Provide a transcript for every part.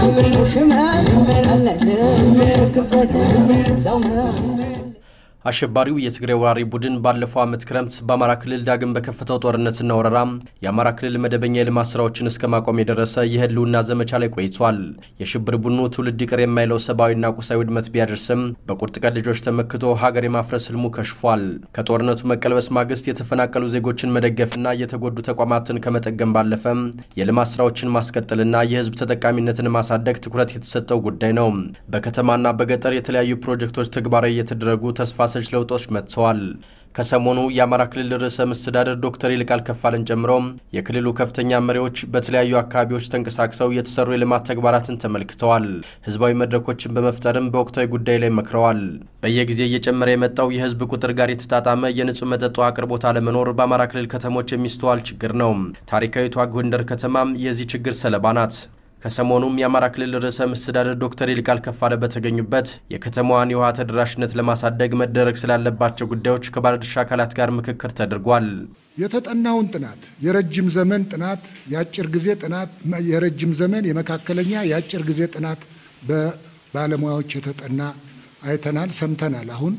አሸባሪው የትግራይ ወራሪ ቡድን ባለፈው ዓመት ክረምት በአማራ ክልል ዳግም በከፈተው ጦርነትና ወረራ የአማራ ክልል መደበኛ የልማት ስራዎችን እስከ ማቆም የደረሰ የህልውና ዘመቻ ላይ ቆይቷል። የሽብር ቡድኑ ትውልድ ይቅር የማይለው ሰብአዊና ቁሳዊ ውድመት ቢያደርስም በቁርጥ ቀን ልጆች ተመክቶ ሀገር የማፍረስ ህልሙ ከሽፏል። ከጦርነቱ መቀልበስ ማግስት የተፈናቀሉ ዜጎችን መደገፍና የተጎዱ ተቋማትን ከመጠገም ባለፈ የልማት ስራዎችን ማስቀጠልና የህዝብ ተጠቃሚነትን ማሳደግ ትኩረት የተሰጠው ጉዳይ ነው። በከተማና በገጠር የተለያዩ ፕሮጀክቶች ተግባራዊ የተደረጉ ተስፋ ሰጭ ለውጦች መጥተዋል። ከሰሞኑ የአማራ ክልል ርዕሰ መስተዳድር ዶክተር ይልቃል ከፋለን ጨምሮ የክልሉ ከፍተኛ መሪዎች በተለያዩ አካባቢዎች ተንቀሳቅሰው የተሰሩ የልማት ተግባራትን ተመልክተዋል። ህዝባዊ መድረኮችን በመፍጠርም በወቅታዊ ጉዳይ ላይ መክረዋል። በየጊዜ እየጨመረ የመጣው የህዝብ ቁጥር ጋር የተጣጣመ የንጹህ መጠጥ አቅርቦት አለመኖር በአማራ ክልል ከተሞች የሚስተዋል ችግር ነው። ታሪካዊቷ ጎንደር ከተማም የዚህ ችግር ሰለባ ናት። ከሰሞኑም የአማራ ክልል ርዕሰ መስተዳድር ዶክተር ይልቃል ከፋለ በተገኙበት የከተማዋን የውሃ ተደራሽነት ለማሳደግ መደረግ ስላለባቸው ጉዳዮች ከባለድርሻ አካላት ጋር ምክክር ተደርጓል። የተጠናውን ጥናት የረጅም ዘመን ጥናት፣ የአጭር ጊዜ ጥናት፣ የረጅም ዘመን የመካከለኛ የአጭር ጊዜ ጥናት በባለሙያዎች የተጠና አይተናል፣ ሰምተናል። አሁን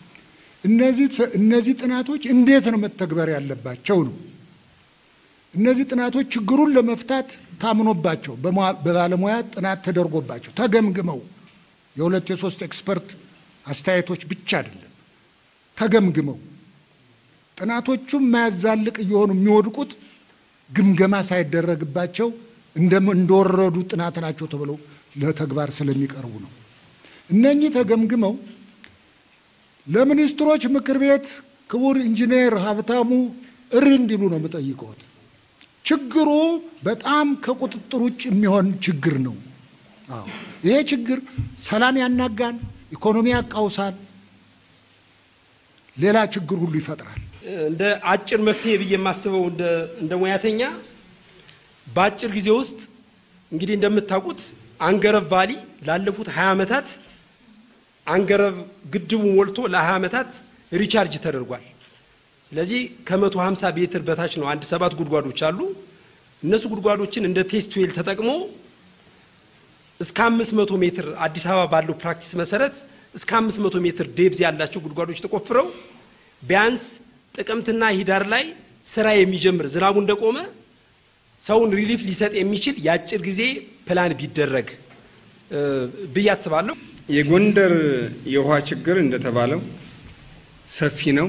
እነዚህ ጥናቶች እንዴት ነው መተግበር ያለባቸው ነው። እነዚህ ጥናቶች ችግሩን ለመፍታት ታምኖባቸው በባለሙያ ጥናት ተደርጎባቸው ተገምግመው የሁለት የሶስት ኤክስፐርት አስተያየቶች ብቻ አይደለም ተገምግመው ጥናቶቹም ማያዛልቅ እየሆኑ የሚወድቁት ግምገማ ሳይደረግባቸው እንደወረዱ ጥናት ናቸው ተብለው ለተግባር ስለሚቀርቡ ነው። እነኚህ ተገምግመው ለሚኒስትሮች ምክር ቤት ክቡር ኢንጂነር ሀብታሙ እሪ እንዲሉ ነው የምጠይቀው። ችግሩ በጣም ከቁጥጥር ውጭ የሚሆን ችግር ነው። ይሄ ችግር ሰላም ያናጋል፣ ኢኮኖሚ ያቃውሳል፣ ሌላ ችግር ሁሉ ይፈጥራል። እንደ አጭር መፍትሄ ብዬ የማስበው እንደ ሙያተኛ በአጭር ጊዜ ውስጥ እንግዲህ እንደምታውቁት አንገረብ ቫሊ ላለፉት 20 ዓመታት አንገረብ ግድቡ ሞልቶ ለ20 ዓመታት ሪቻርጅ ተደርጓል። ስለዚህ ከ150 ሜትር በታች ነው። አንድ 7 ጉድጓዶች አሉ። እነሱ ጉድጓዶችን እንደ ቴስት ዌል ተጠቅሞ እስከ 500 ሜትር አዲስ አበባ ባለው ፕራክቲስ መሰረት እስከ 500 ሜትር ዴፕዝ ያላቸው ጉድጓዶች ተቆፍረው ቢያንስ ጥቅምትና ሂዳር ላይ ስራ የሚጀምር ዝናቡ እንደቆመ ሰውን ሪሊፍ ሊሰጥ የሚችል የአጭር ጊዜ ፕላን ቢደረግ በያስባለሁ። የጎንደር የውሃ ችግር እንደተባለው ሰፊ ነው።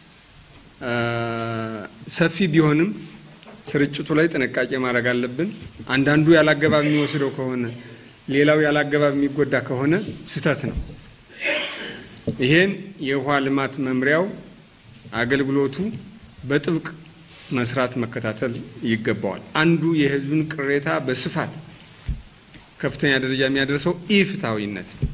ሰፊ ቢሆንም ስርጭቱ ላይ ጥንቃቄ ማድረግ አለብን። አንዳንዱ ያላገባብ የሚወስደው ከሆነ ሌላው ያላገባብ የሚጎዳ ከሆነ ስተት ነው። ይሄን የውሃ ልማት መምሪያው አገልግሎቱ በጥብቅ መስራት መከታተል ይገባዋል። አንዱ የህዝብን ቅሬታ በስፋት ከፍተኛ ደረጃ የሚያደርሰው ኢፍትሃዊነት ነው።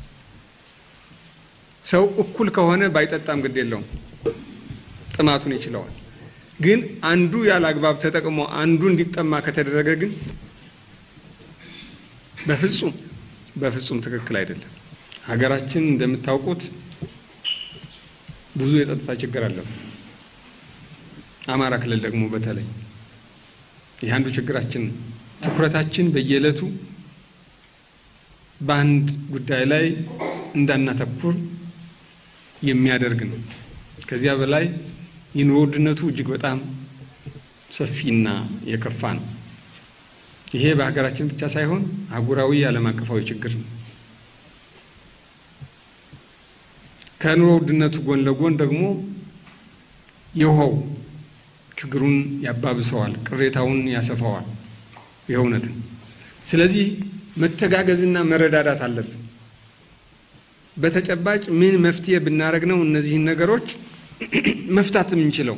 ሰው እኩል ከሆነ ባይጠጣም ግድ የለውም፣ ጥማቱን ይችላል። ግን አንዱ ያላግባብ ተጠቅሞ አንዱ እንዲጠማ ከተደረገ ግን በፍጹም ትክክል አይደለም። ሀገራችን እንደምታውቁት ብዙ የጸጥታ ችግር አለበት። አማራ ክልል ደግሞ በተለይ ይሄ አንዱ ችግራችን። ትኩረታችን በየዕለቱ በአንድ ጉዳይ ላይ እንዳናተኩር የሚያደርግ ነው። ከዚያ በላይ የኑሮ ውድነቱ እጅግ በጣም ሰፊና የከፋ ነው። ይሄ በሀገራችን ብቻ ሳይሆን አህጉራዊ ዓለም አቀፋዊ ችግር ነው። ከኑሮ ውድነቱ ጎን ለጎን ደግሞ የውሃው ችግሩን ያባብሰዋል፣ ቅሬታውን ያሰፋዋል። የእውነት ነው። ስለዚህ መተጋገዝና መረዳዳት አለብን። በተጨባጭ ምን መፍትሄ ብናረግ ነው እነዚህን ነገሮች መፍታት የምንችለው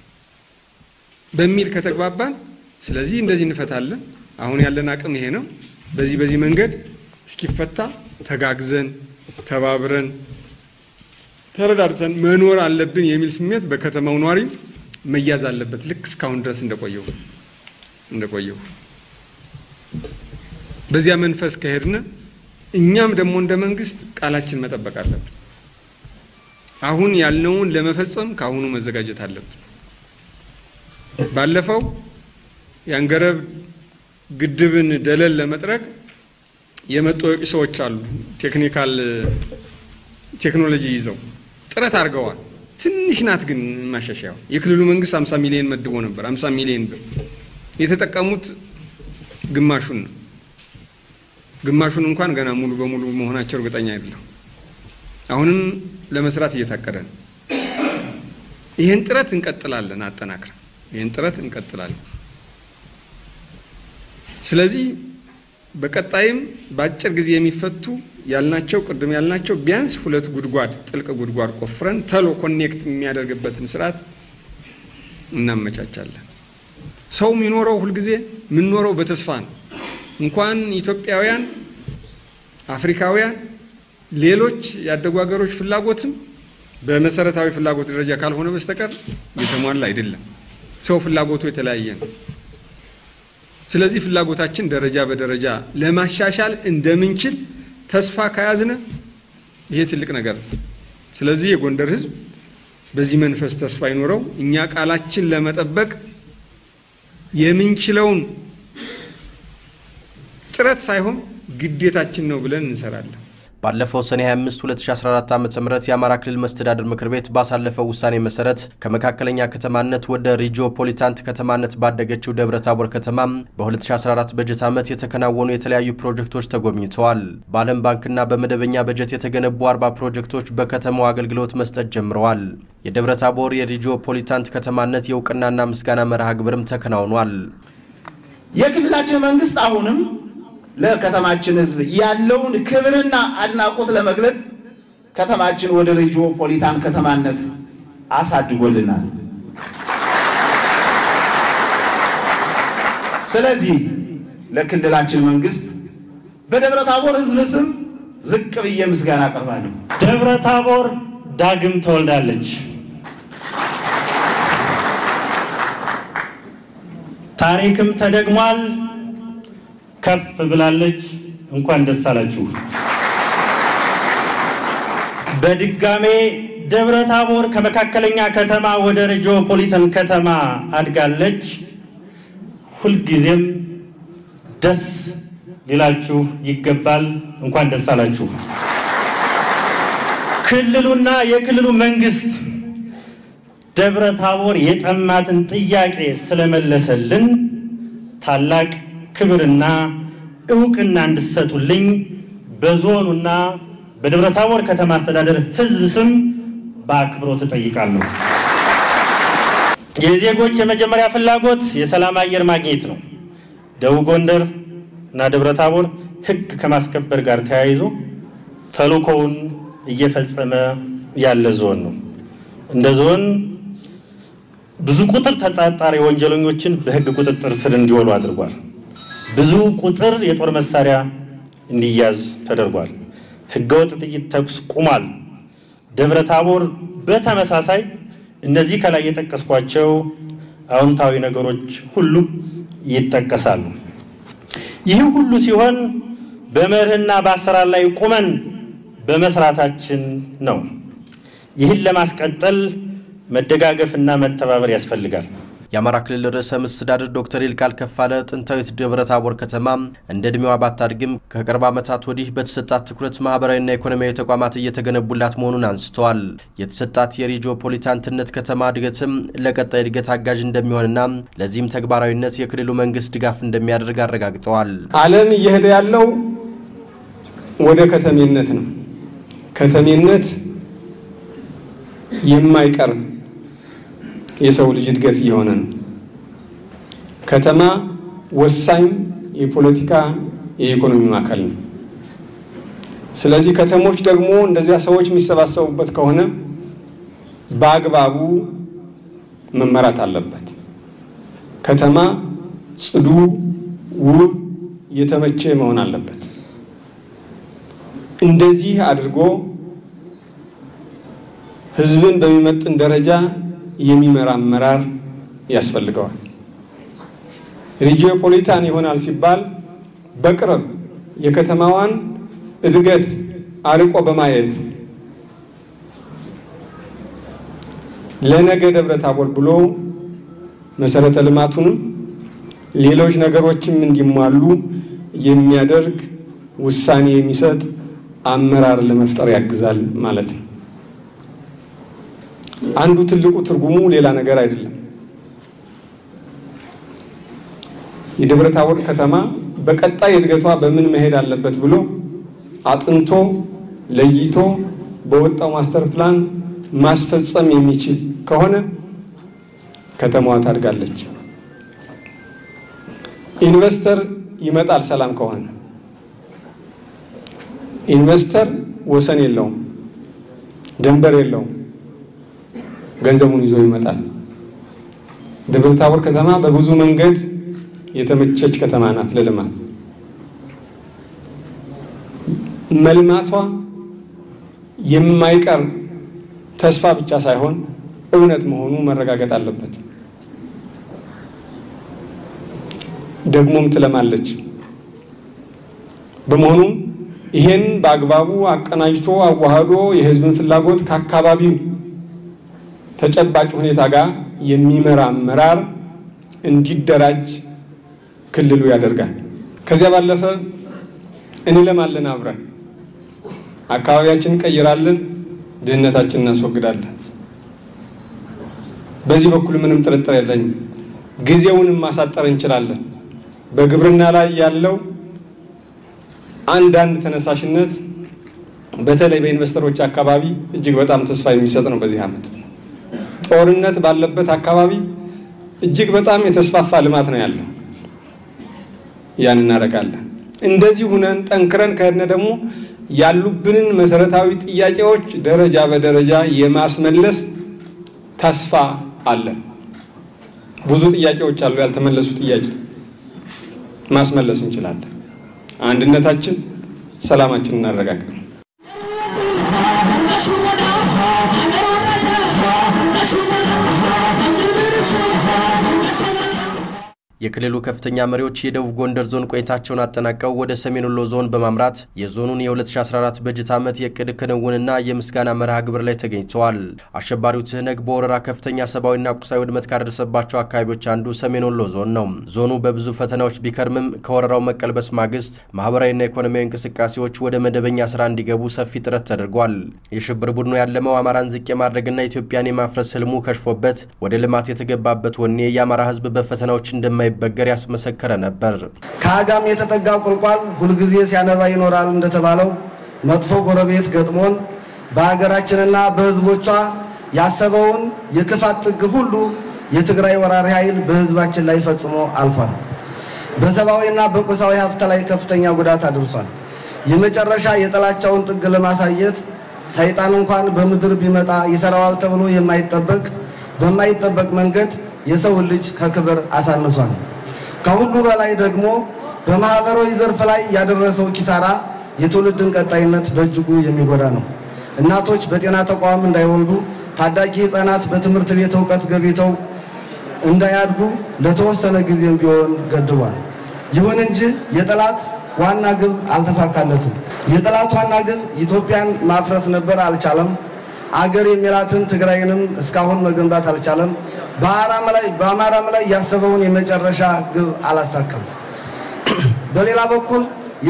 በሚል ከተግባባን፣ ስለዚህ እንደዚህ እንፈታለን። አሁን ያለን አቅም ይሄ ነው። በዚህ መንገድ እስኪፈታ ተጋግዘን ተባብረን ተረዳድተን መኖር አለብን የሚል ስሜት በከተማው ኗሪ መያዝ አለበት። ልክ እስካሁን ድረስ እንደቆየው በዚያ መንፈስ ከሄድን እኛም ደግሞ እንደ መንግስት ቃላችን መጠበቅ አለብን። አሁን ያልነውን ለመፈጸም ካሁኑ መዘጋጀት አለብን። ባለፈው ያንገረብ ግድብን ደለል ለመጥረግ የመጡ ሰዎች አሉ ቴክኒካል ቴክኖሎጂ ይዘው ጥረት አድርገዋል ትንሽ ናት ግን ማሻሻያው የክልሉ መንግስት 50 ሚሊዮን መድቦ ነበር 50 ሚሊዮን ብር የተጠቀሙት ግማሹን እንኳን ገና ሙሉ በሙሉ መሆናቸው እርግጠኛ አይደለም አሁንም ለመስራት እየታቀደ ነው ይሄን ጥረት እንቀጥላለን አጠናክረን ይሄን ጥረት እንቀጥላለን ስለዚህ በቀጣይም በአጭር ጊዜ የሚፈቱ ያልናቸው ቅድም ያልናቸው ቢያንስ 2 ጉድጓድ ጥልቅ ጉድጓድ ቆፍረን ተሎ ኮኔክት የሚያደርግበትን ስርዓት እናመቻቻለን ሰው የሚኖረው ሁሉ ጊዜ ምን ኖረው በተስፋ ነው እንኳን ኢትዮጵያውያን አፍሪካውያን ሌሎች ያደጉ ሀገሮች ፍላጎትም በመሰረታዊ ፍላጎት ደረጃ ካልሆነ በስተቀር የተሟላ አይደለም ሰው ፍላጎቱ የተለያየ ነው ስለዚህ ፍላጎታችን ደረጃ በደረጃ ለማሻሻል እንደምንችል ተስፋ ከያዝነ ይሄ ትልቅ ነገር ስለዚህ የጎንደር ህዝብ በዚህ መንፈስ ተስፋ ይኖረው እኛ ቃላችን ለመጠበቅ የምንችለውን ጥረት ሳይሆን ግዴታችን ነው ብለን እንሰራለን ባለፈው ሰኔ 25 2014 ዓ.ም የአማራ ክልል መስተዳድር ምክር ቤት ባሳለፈው ውሳኔ መሰረት ከመካከለኛ ከተማነት ወደ ሪጂኦፖሊታንት ከተማነት ባደገችው ደብረታቦር ከተማ በ2014 በጀት ዓመት የተከናወኑ የተለያዩ ፕሮጀክቶች ተጎብኝተዋል በዓለም ባንክና በመደበኛ በጀት የተገነቡ 40 ፕሮጀክቶች በከተማው አገልግሎት መስጠት ጀምረዋል የደብረታቦር የሪጂኦፖሊታንት ከተማነት የውቅናና ምስጋና መርሃ ግብርም ተከናውኗል የክልላችን መንግስት አሁንም ለከተማችን ህዝብ ያለውን ክብርና አድናቆት ለመግለጽ ከተማችን ወደ ሪጂኦፖሊታን ከተማነት አሳድጎልናል ስለዚህ ለክልላችን መንግስት በደብረታቦር ህዝብ ስም ዝቅ ብዬ ምስጋና አቀርባለሁ ደብረታቦር ዳግም ተወልዳለች ታሪክም ተደግሟል ከፍ ብላለች እንኳን ደስ አላችሁ በድጋሜ ደብረታቦር ከመካከለኛ ከተማ ወደ ሪጂኦፖሊታን ከተማ አድጋለች ሁሉ ጊዜም ደስ ሊላችሁ ይገባል እንኳን ደስ አላችሁ ክልሉና የክልሉ መንግስት ደብረታቦር የጠማትን ጥያቄ ስለመለሰልን ታላቅ ክብርና ዕውቅና እንድትሰጡልኝ በዞኑና በደብረታቦር ከተማ አስተዳደር ህዝብ ስም በአክብሮት ተጠይቃለሁ የዜጎች የመጀመሪያ ፍላጎት የሰላም አየር ማግኘት ነው ደቡብ ጎንደር እና ደብረታቦር ህግ ከማስከበር ጋር ተያይዞ ተልእኮውን እየፈጸመ ያለ ዞን ነው እንደ ዞን ብዙ ቁጥር ተጣጣሪ ወንጀለኞችን በህግ ቁጥጥር ስር እንዲውሉ አድርጓል ብዙ ቁጥር የጦር መሳሪያ እንዲያዝ ተደርጓል ህገወጥ ጥይት ተኩስ ቁሟል ደብረታቦር በተመሳሳይ እነዚህ ከላይ የጠቀስኳቸው አዎንታዊ ነገሮች ሁሉ ይጠቀሳሉ ይህ ሁሉ ሲሆን በመርህና በአሰራር ላይ ቆመን በመስራታችን ነው ይህን ለማስቀጠል መደጋገፍና መተባበር ያስፈልጋል የአማራ ክልል ርዕሰ መስተዳድር ዶክተር ይልቃል ከፋለ ጥንታዊት ደብረታቦር ከተማ እንደ እድሜዋ ባታድግም ከቅርብ ዓመታት ወዲህ በተሰጣት ትኩረት ማህበራዊና ኢኮኖሚያዊ ተቋማት እየተገነቡላት መሆኑን አንስተዋል የተሰጣት የሪጂኦፖሊታንትነት ከተማ እድገትም ለቀጣይ እድገት አጋዥ እንደሚሆንና ለዚህም ተግባራዊነት የክልሉ መንግስት ድጋፍ እንደሚያደርግ አረጋግጠዋል ዓለም እየሄደ ያለው ወደ ከተሜነት ነው ከተሜነት የማይቀር የሰው ልጅ እድገት እየሆነ ነው ከተማ ወሳኝ የፖለቲካ የኢኮኖሚ ማዕከል ነው ስለዚህ ከተሞች ደግሞ እንደዚያ ሰዎች የሚሰባሰቡበት ከሆነ በአግባቡ መመራት አለበት ከተማ ጽዱ ውብ የተመቸ መሆን አለበት እንደዚህ አድርጎ ህዝብን በሚመጥን ደረጃ የሚመራ አመራር ያስፈልገዋል ሪጂኦፖሊታን ይሆናል ሲባል በቅርብ የከተማዋን እድገት አርቆ በማየት ለነገ ደብረታቦር ብሎ መሰረተ ልማቱን ሌሎች ነገሮችም እንዲሟሉ የሚያደርግ ውሳኔ የሚሰጥ አመራር ለመፍጠር ያግዛል ማለት ነው። አንዱ ትልቁ ትርጉሙ ሌላ ነገር አይደለም። የደብረ ታቦር ከተማ በቀጣይ እድገቷ በምን መሄድ አለበት ብሎ አጥንቶ ለይቶ በወጣው ማስተር ፕላን ማስፈጸም የሚችል ከሆነ ከተማዋ ታድጋለች። ኢንቨስተር ይመጣል ሰላም ከሆነ። ኢንቨስተር ወሰን የለውም፣ ድንበር የለውም፣ ገንዘቡን ይዞ ይመጣል። ደብረ ታቦር ከተማ በብዙ መንገድ የተመቸች ከተማ ናት ለልማት። መልማቷ የማይቀር ተስፋ ብቻ ሳይሆን እውነት መሆኑ መረጋገጥ አለበት። ደግሞም ትለማለች። በመሆኑም ይሄን በአግባቡ አቀናጅቶ አዋህዶ የህዝብን ፍላጎት ከአካባቢው ተጨባጭ ሁኔታ ጋር የሚመራ አመራር እንዲደራጅ ክልሉ ያደርጋል። ከዚያ ባለፈ እንለማለን፣ አብረን አካባቢያችንን ቀይራለን፣ ድህነታችንን እናስወግዳለን። በዚህ በኩል ምንም ጥርጥር የለኝም። ጊዜውንም ማሳጠር እንችላለን። በግብርና ላይ ያለው አንዳንድ ተነሳሽነት በተለይ በኢንቨስተሮች አካባቢ እጅግ በጣም ተስፋ የሚሰጥ ነው። በዚህ ዓመት ጦርነት ባለበት አካባቢ እጅግ በጣም የተስፋፋ ልማት ነው ያለው። ያን እናደርጋለን። እንደዚህ ሆነን ጠንክረን ከሄድን ደግሞ ያሉብንን መሰረታዊ ጥያቄዎች ደረጃ በደረጃ የማስመለስ ተስፋ አለን። ብዙ ጥያቄዎች አሉ፣ ያልተመለሱ ጥያቄ ማስመለስ እንችላለን። አንድነታችን፣ ሰላማችን እናረጋግጥ። የክልሉ ከፍተኛ መሪዎች የደቡብ ጎንደር ዞን ቆይታቸውን አጠናቀው ወደ ሰሜን ወሎ ዞን በማምራት የዞኑን የ2014 በጀት ዓመት የዕቅድ ክንውንና የምስጋና መርሃ ግብር ላይ ተገኝተዋል። አሸባሪው ትህነግ በወረራ ከፍተኛ ሰብአዊና ቁሳዊ ውድመት ካደረሰባቸው አካባቢዎች አንዱ ሰሜን ወሎ ዞን ነው። ዞኑ በብዙ ፈተናዎች ቢከርምም ከወረራው መቀልበስ ማግስት ማህበራዊና ኢኮኖሚያዊ እንቅስቃሴዎች ወደ መደበኛ ስራ እንዲገቡ ሰፊ ጥረት ተደርጓል። የሽብር ቡድኑ ያለመው አማራን ዝቅ የማድረግና ኢትዮጵያን የማፍረስ ህልሙ ከሽፎበት ወደ ልማት የተገባበት ወኔ የአማራ ህዝብ በፈተናዎች እንደማይ በገር ያስመሰከረ ነበር። ከአጋም የተጠጋ ቁልቋል ሁልጊዜ ሲያነባ ይኖራል እንደተባለው መጥፎ ጎረቤት ገጥሞን በአገራችንና በህዝቦቿ ያሰበውን የክፋት ጥግ ሁሉ የትግራይ ወራሪ ኃይል በህዝባችን ላይ ፈጽሞ አልፏል። በሰብአዊና በቁሳዊ ሀብት ላይ ከፍተኛ ጉዳት አድርሷል። የመጨረሻ የጥላቻውን ጥግ ለማሳየት ሰይጣን እንኳን በምድር ቢመጣ ይሰራዋል ተብሎ በማይጠበቅ መንገድ የሰው ልጅ ከክብር አሳንሷል። ከሁሉ በላይ ደግሞ በማህበራዊ ዘርፍ ላይ ያደረሰው ኪሳራ የትውልድን ቀጣይነት በእጅጉ የሚጎዳ ነው። እናቶች በጤና ተቋም እንዳይወልዱ፣ ታዳጊ ህፃናት በትምህርት ቤት ዕውቀት ገብተው እንዳያድጉ ለተወሰነ ጊዜም ቢሆን ገድቧል። ይሁን እንጂ የጠላት ዋና ግብ አልተሳካለትም። የጠላት ዋና ግብ ኢትዮጵያን ማፍረስ ነበር፣ አልቻለም። አገር የሚላትን ትግራይንም እስካሁን መገንባት አልቻለም። በአማራም ላይ ያሰበውን የመጨረሻ ግብ አላሳካም። በሌላ በኩል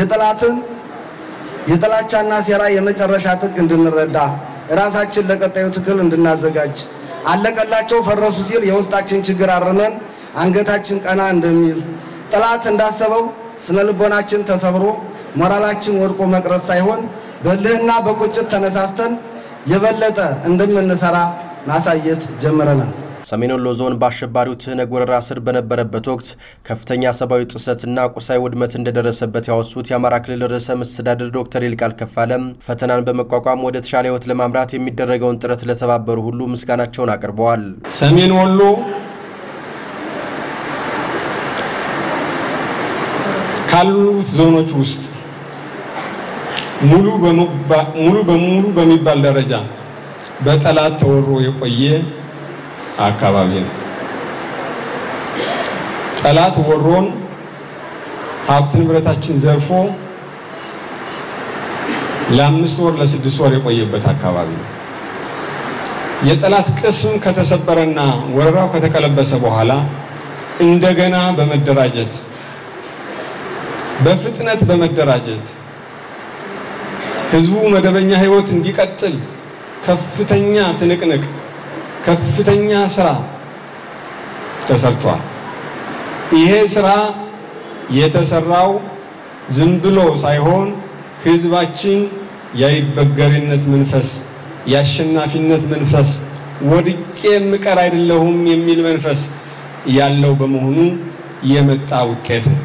የጥላቻና ሴራ የመጨረሻ ጥግ እንድንረዳ ራሳችን ለቀጣዩ ትግል እንድናዘጋጅ አለቀላቸው ፈረሱ ሲል የውስጣችን ችግር አርመን አንገታችን ቀና እንደሚል ጠላት እንዳሰበው ስነልቦናችን ተሰብሮ ሞራላችን ወድቆ መቅረት ሳይሆን በልህና በቁጭት ተነሳስተን የበለጠ እንደምንሰራ ማሳየት ጀምረናል። ሰሜን ወሎ ዞን በአሸባሪው ትህነግ ወረራ ስር በነበረበት ወቅት ከፍተኛ ሰብአዊ ጥሰትና ቁሳዊ ውድመት እንደደረሰበት ያወሱት የአማራ ክልል ርዕሰ መስተዳድር ዶክተር ይልቃል ከፋለም ፈተናን በመቋቋም ወደ ተሻለ ህይወት ለማምራት የሚደረገውን ጥረት ለተባበሩ ሁሉ ምስጋናቸውን አቅርበዋል። ሰሜን ወሎ ካሉት ዞኖች ውስጥ ሙሉ በሙሉ በሚባል ደረጃ በጠላት ተወሮ የቆየ አካባቢ ነው። ጠላት ወሮን ሀብት ንብረታችን ዘርፎ ለ5 ወር ለ6 ወር የቆየበት አካባቢ ነው። የጠላት ቅስም ከተሰበረና ወረራው ከተቀለበሰ በኋላ እንደገና በመደራጀት በፍጥነት በመደራጀት ህዝቡ መደበኛ ህይወት እንዲቀጥል ከፍተኛ ትንቅንቅ ከፍተኛ ስራ ተሰርቷል። ይሄ ስራ የተሰራው ዝም ብሎ ሳይሆን ህዝባችን የይበገሪነት መንፈስ የአሸናፊነት መንፈስ ወድቄ ምቀር አይደለሁም የሚል መንፈስ ያለው በመሆኑ የመጣ ውጤት ነው።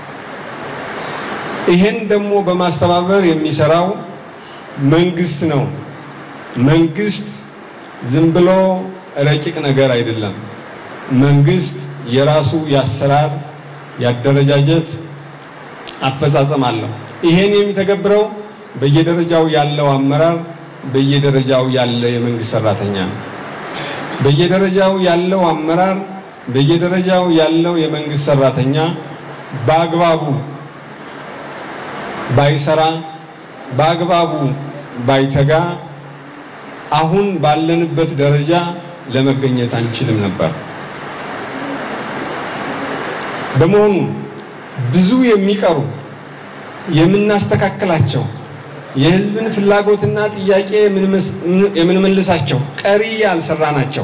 ይሄን ደግሞ በማስተባበር የሚሰራው መንግስት ነው። መንግስት ዝም ብሎ ረቂቅ ነገር አይደለም። መንግስት የራሱ ያሰራር ያደረጃጀት አፈጻጸም አለው። ይሄን የሚተገብረው በየደረጃው ያለው አመራር በየደረጃው ያለ የመንግስት ሰራተኛ በየደረጃው ያለው አመራር በየደረጃው ያለው የመንግስት ሰራተኛ በአግባቡ ባይሰራ በአግባቡ ባይተጋ አሁን ባለንበት ደረጃ ለመገኘት አንችልም ነበር። በመሆኑ ብዙ የሚቀሩ የምናስተካክላቸው የህዝብን ፍላጎትና ጥያቄ የምንመልሳቸው ቀሪ ያልሰራናቸው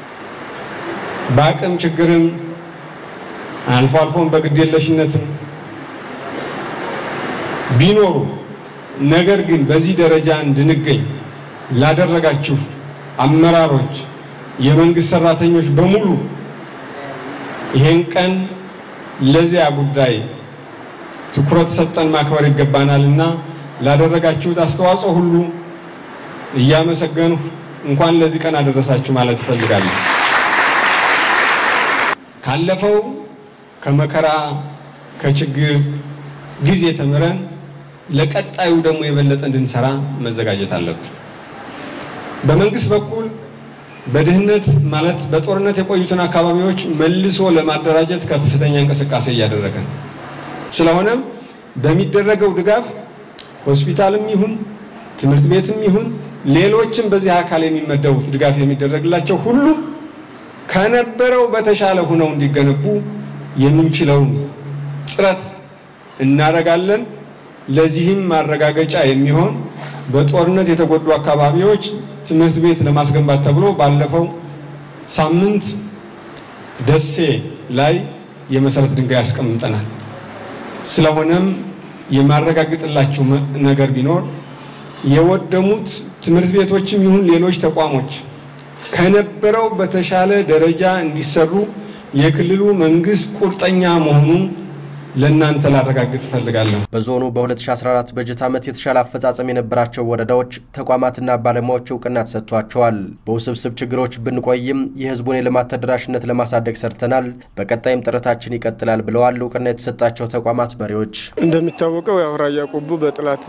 በአቅም ችግርም አልፎ አልፎም በግዴለሽነትም ቢኖሩ ነገር ግን በዚህ ደረጃ እንድንገኝ ላደረጋችሁ አመራሮች የመንግስት ሰራተኞች በሙሉ ይሄን ቀን ለዚያ ጉዳይ ትኩረት ሰጠን ማክበር ይገባናልና ላደረጋችሁት አስተዋጽኦ ሁሉ እያመሰገንኩ እንኳን ለዚህ ቀን አደረሳችሁ ማለት ፈልጋለሁ። ካለፈው ከመከራ ከችግር ጊዜ ተምረን ለቀጣዩ ደግሞ የበለጠ እንድንሰራ መዘጋጀት አለብን። በመንግስት በኩል በድህነት ማለት በጦርነት የቆዩትን አካባቢዎች መልሶ ለማደራጀት ከፍተኛ እንቅስቃሴ እያደረገ ነው። ስለሆነም በሚደረገው ድጋፍ ሆስፒታልም ይሁን ትምህርት ቤትም ይሁን ሌሎችም በዚህ አካል የሚመደቡት ድጋፍ የሚደረግላቸው ሁሉ ከነበረው በተሻለ ሆነው እንዲገነቡ የምንችለውን ጥረት እናደርጋለን። ለዚህም ማረጋገጫ የሚሆን በጦርነት የተጎዱ አካባቢዎች ትምህርት ቤት ለማስገንባት ተብሎ ባለፈው ሳምንት ደሴ ላይ የመሰረት ድንጋይ አስቀምጠናል። ስለሆነም የማረጋግጥላችሁ ነገር ቢኖር የወደሙት ትምህርት ቤቶችም ይሁን ሌሎች ተቋሞች ከነበረው በተሻለ ደረጃ እንዲሰሩ የክልሉ መንግስት ቁርጠኛ መሆኑን ለእናንተ ላረጋግጥ ፈልጋለሁ። በዞኑ በ2014 በጀት ዓመት የተሻለ አፈጻጸም የነበራቸው ወረዳዎች ተቋማትና ባለሙያዎች እውቅና ተሰጥቷቸዋል። በውስብስብ ችግሮች ብንቆይም የህዝቡን የልማት ተደራሽነት ለማሳደግ ሰርተናል፣ በቀጣይም ጥረታችን ይቀጥላል ብለዋል እውቅና የተሰጣቸው ተቋማት መሪዎች። እንደሚታወቀው ራያ ቆቦ በጥላት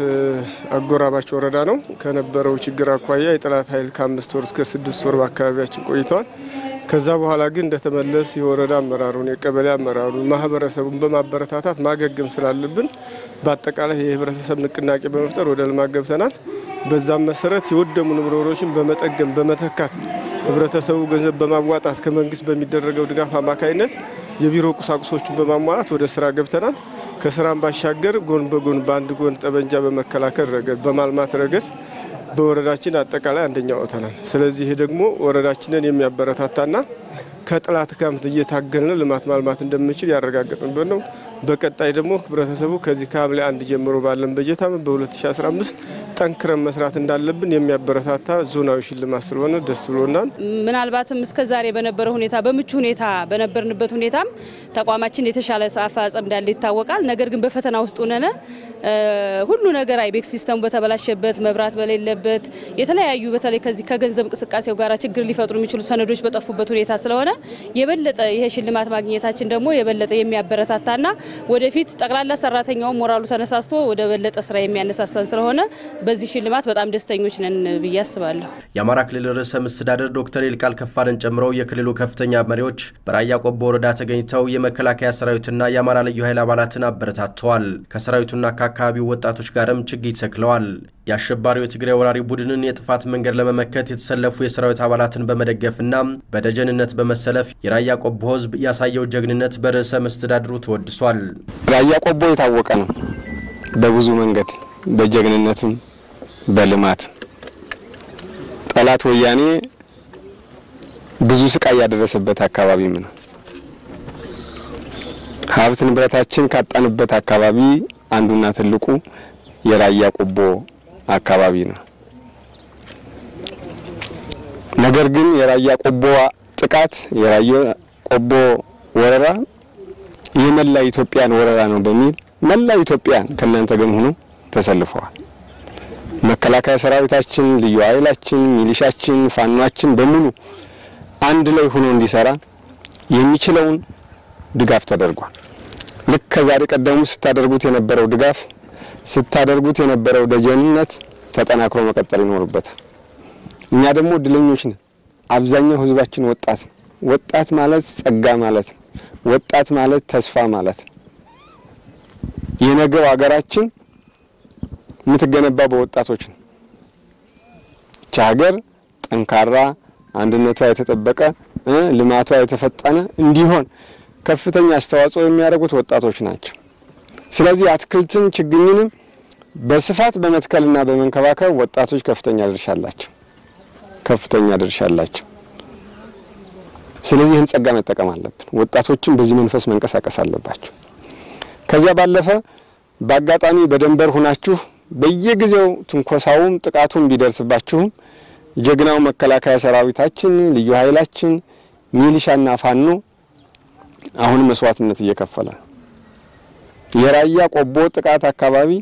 አጎራባች ወረዳ ነው። ከነበረው ችግር አኳያ የጥላት ኃይል ከ5 ወር እስከ 6 ወር በአካባቢያችን ቆይቷል። ከዛ በኋላ ግን እንደተመለስ የወረዳ አመራሩን የቀበሌ አመራሩን ማህበረሰቡን በማበረታታት ማገገም ስላለብን በአጠቃላይ የህብረተሰብ ንቅናቄ በመፍጠር ወደ ልማት ገብተናል። በዛም መሰረት የወደሙ ንብረቶችን በመጠገም በመተካት ህብረተሰቡ ገንዘብ በማዋጣት ከመንግስት በሚደረገው ድጋፍ አማካይነት የቢሮ ቁሳቁሶችን በማሟላት ወደ ስራ ገብተናል። ከስራም ባሻገር ጎን በጎን በአንድ ጎን ጠበንጃ በመከላከል ረገድ በማልማት ረገድ በወረዳችን አጠቃላይ አንደኛ ወጥተናል። ስለዚህ ይሄ ደግሞ ወረዳችንን የሚያበረታታና ከጥላት ጋር እየታገልን ልማት ማልማት እንደምንችል ያረጋግጥንበት ነው። በቀጣይ ደግሞ ህብረተሰቡ ከዚህ ከሐምሌ 1 ጀምሮ ባለን በጀት ዓመት በ2015 ጠንክረን መስራት እንዳለብን የሚያበረታታ ዞናዊ ሽልማት ስለሆነ ደስ ብሎናል። ምናልባትም እስከዛሬ በነበረው ሁኔታ በምቹ ሁኔታ በነበርንበት ሁኔታም ተቋማችን የተሻለ አፈጻጸም እንዳለ ይታወቃል። ነገር ግን በፈተና ውስጥ ሆነን ሁሉ ነገር አይቤክስ ሲስተሙ በተበላሸበት መብራት በሌለበት የተለያዩ በተለይ ከዚህ ከገንዘብ እንቅስቃሴው ጋር ችግር ሊፈጥሩ የሚችሉ ሰነዶች በጠፉበት ሁኔታ ስለሆነ የበለጠ ይሄ ሽልማት ማግኘታችን ደግሞ የበለጠ የሚያበረታታና ወደፊት ጠቅላላ ሰራተኛው ሞራሉ ተነሳስቶ ወደ በለጠ ስራ የሚያነሳሳን ስለሆነ በዚህ ሽልማት በጣም ደስተኞች ነን ብዬ አስባለሁ። የአማራ ክልል ርዕሰ መስተዳድር ዶክተር ይልቃል ከፋለን ጨምሮ የክልሉ ከፍተኛ መሪዎች በራያ ቆቦ ወረዳ ተገኝተው የመከላከያ ሰራዊትና የአማራ ልዩ ኃይል አባላትን አበረታተዋል። ከሰራዊቱና ከአካባቢው ወጣቶች ጋርም ችግኝ ተክለዋል። የአሸባሪው የትግራይ ወራሪ ቡድንን የጥፋት መንገድ ለመመከት የተሰለፉ የሰራዊት አባላትን በመደገፍና በደጀንነት በመሰለፍ የራያ ቆቦ ህዝብ ያሳየው ጀግንነት በርዕሰ መስተዳድሩ ተወድሷል። ራያ ቆቦ የታወቀ ነው በብዙ መንገድ በጀግንነትም በልማት ጠላት ወያኔ ብዙ ስቃይ ያደረሰበት አካባቢም ነው። ሀብት ንብረታችን ካጣንበት አካባቢ አንዱና ትልቁ የራያ ቆቦ አካባቢ ነው። ነገር ግን የራያ ቆቦ ጥቃት የራያ ቆቦ ወረራ የመላ ኢትዮጵያን ወረራ ነው በሚል መላ ኢትዮጵያን ከናንተ ጋር ሆኖ ተሰልፈዋል። መከላከያ ሰራዊታችን፣ ልዩ ኃይላችን፣ ሚሊሻችን፣ ፋኗችን በሙሉ አንድ ላይ ሆኖ እንዲሰራ የሚችለውን ድጋፍ ተደርጓል። ልክ ከዛሬ ቀደሙ ስታደርጉት የነበረው ድጋፍ ስታደርጉት የነበረው ደጀንነት ተጠናክሮ መቀጠል ይኖርበታል። እኛ ደግሞ እድለኞች ነን። አብዛኛው ህዝባችን ወጣት ነው። ወጣት ማለት ጸጋ ማለት ነው። ወጣት ማለት ተስፋ ማለት ነው። የነገው ሀገራችን የምትገነባው በወጣቶች ነው። ሀገር ጠንካራ አንድነቷ የተጠበቀ ልማቷ የተፈጠነ እንዲሆን ከፍተኛ አስተዋጽኦ የሚያደርጉት ወጣቶች ናቸው። ስለዚህ አትክልትን ችግኝንም በስፋት በመትከልና በመንከባከብ ወጣቶች ከፍተኛ ድርሻ አላቸው። ስለዚህ ይህን ጸጋ መጠቀም አለብን። ወጣቶችን በዚህ መንፈስ መንቀሳቀስ አለባቸው። ከዚያ ባለፈ በአጋጣሚ በደንበር ሆናችሁ በየጊዜው ትንኮሳውም ጥቃቱም ቢደርስባችሁም ጀግናው መከላከያ ሰራዊታችን፣ ልዩ ኃይላችን፣ ሚሊሻና ፋኖ አሁን መስዋዕትነት እየከፈለ ነው። የራያ ቆቦ ጥቃት አካባቢ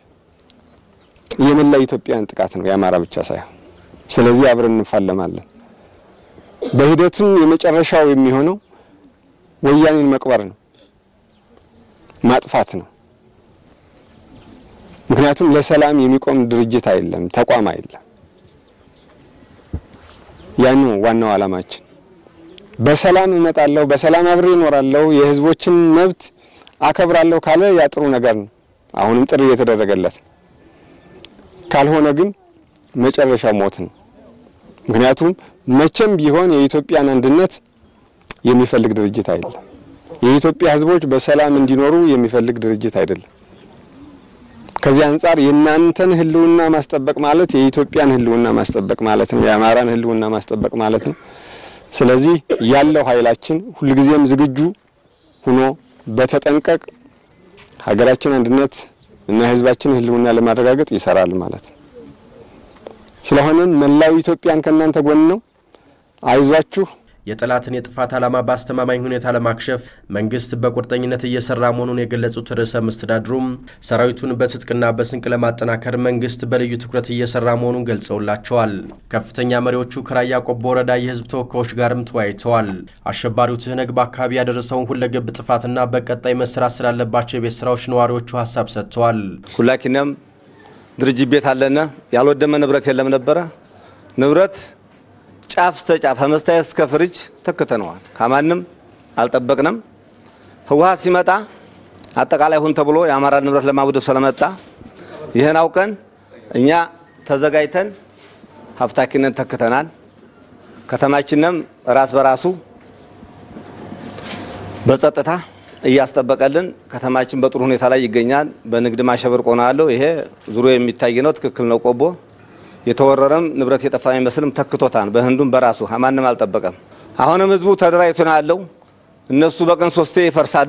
የመላ ኢትዮጵያን ጥቃት ነው፣ የአማራ ብቻ ሳይሆን። ስለዚህ አብረን እንፋለማለን። በሂደቱም የመጨረሻው የሚሆነው ወያኔን መቅበር ነው፣ ማጥፋት ነው። ምክንያቱም ለሰላም የሚቆም ድርጅት አይደለም፣ ተቋም አይደለም። ያኑ ዋናው ዓላማችን በሰላም እመጣለሁ፣ በሰላም አብሬ እኖራለሁ፣ የህዝቦችን መብት አከብራለሁ ካለ ያጥሩ ነገር ነው። አሁንም ጥሪ እየተደረገለት ካልሆነ ግን መጨረሻው ሞት ነው። ምክንያቱም መቼም ቢሆን የኢትዮጵያን አንድነት የሚፈልግ ድርጅት አይደለም። የኢትዮጵያ ህዝቦች በሰላም እንዲኖሩ የሚፈልግ ድርጅት አይደለም። ከዚህ አንፃር የናንተን ህልውና ማስጠበቅ ማለት የኢትዮጵያን ህልውና ማስጠበቅ ማለት ነው፣ የአማራን ህልውና ማስጠበቅ ማለት ነው። ስለዚህ ያለው ኃይላችን ሁልጊዜም ዝግጁ ሆኖ በተጠንቀቅ ሀገራችን አንድነት እና ህዝባችን ህልውና ለማረጋገጥ ይሰራል ማለት ነው። ስለሆነም መላው ኢትዮጵያን ከናንተ ጎን ነው። አይዟችሁ። የጠላትን የጥፋት ዓላማ በአስተማማኝ ሁኔታ ለማክሸፍ መንግስት በቁርጠኝነት እየሰራ መሆኑን የገለጹት ርዕሰ መስተዳድሩም ሰራዊቱን በትጥቅና በስንቅ ለማጠናከር መንግስት በልዩ ትኩረት እየሰራ መሆኑን ገልጸውላቸዋል። ከፍተኛ መሪዎቹ ከራያ ቆቦ ወረዳ የህዝብ ተወካዮች ጋርም ተወያይተዋል። አሸባሪው ትህነግ በአካባቢ ያደረሰውን ሁለገብ ጥፋትና በቀጣይ መስራት ስላለባቸው የቤት ስራዎች ነዋሪዎቹ ሀሳብ ሰጥተዋል። ሁላችንም ድርጅት ቤት አለና ያልወደመ ንብረት የለም ነበረ። ንብረት ጫፍ ተጫፍ ከመስታየት እስከ ፍሪጅ ተከተነዋል። ከማንም አልጠበቅንም። ህወሓት ሲመጣ አጠቃላይ ሁን ተብሎ የአማራ ንብረት ለማውደብ ስለመጣ ይሄን አውቀን እኛ ተዘጋጅተን ሀብታችንን ተከተናል። ከተማችንም ራስ በራሱ በጸጥታ እያስጠበቀልን ከተማችን በጥሩ ሁኔታ ላይ ይገኛል። በንግድ ማሸበርቆ ነው ያለው። ይሄ ዙሮ የሚታይ ነው። ትክክል ነው። ቆቦ የተወረረም ንብረት የጠፋ አይመስልም። ተክቶታን በህንዱም በራሱ ማንም አልጠበቀም። አሁንም ህዝቡ ተደራጅቶ ነው ያለው። እነሱ በቀን 3 ይፈርሳሉ።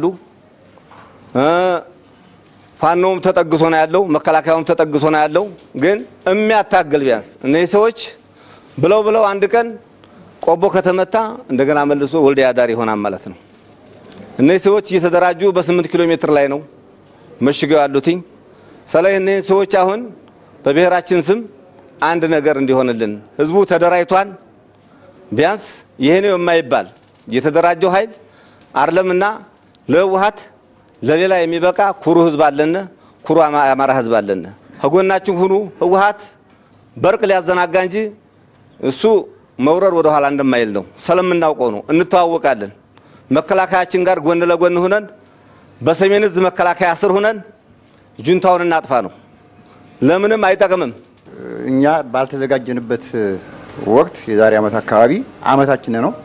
ፋኖም ተጠግቶ ነው ያለው፣ መከላከያውም ተጠግቶ ነው ያለው። ግን የሚያታገል ቢያንስ እነዚህ ሰዎች ብለው አንድ ቀን ቆቦ ከተመታ እንደገና መልሶ ወልዲያ ዳር ይሆናል ማለት ነው። እነዚህ ሰዎች እየተደራጁ በ8 ኪሎ ሜትር ላይ ነው መሽገው ያሉትኝ። ስለዚህ እነዚህ ሰዎች አሁን በብሔራችን ስም አንድ ነገር እንዲሆንልን ህዝቡ ተደራጅቷል። ቢያንስ ይሄ ነው የማይባል የተደራጀው ኃይል አርለምና ለህወሓት ለሌላ የሚበቃ ኩሩ ህዝብ አለነ፣ ኩሩ አማራ ህዝብ አለነ። ከጎናችን ሁኑ። ህወሓት በርቅ ሊያዘናጋ እንጂ እሱ መውረር ወደ ኋላ እንደማይል ነው። ስለምናውቀው ነው። እንተዋወቃለን። መከላከያችን ጋር ጎን ለጎን ሆነን በሰሜን እዝ መከላከያ ስር ሆነን ጁንታውን እናጥፋ ነው። ለምንም አይጠቅምም። እኛ ባልተዘጋጀንበት ወቅት የዛሬ አመት አካባቢ አመታችን ነው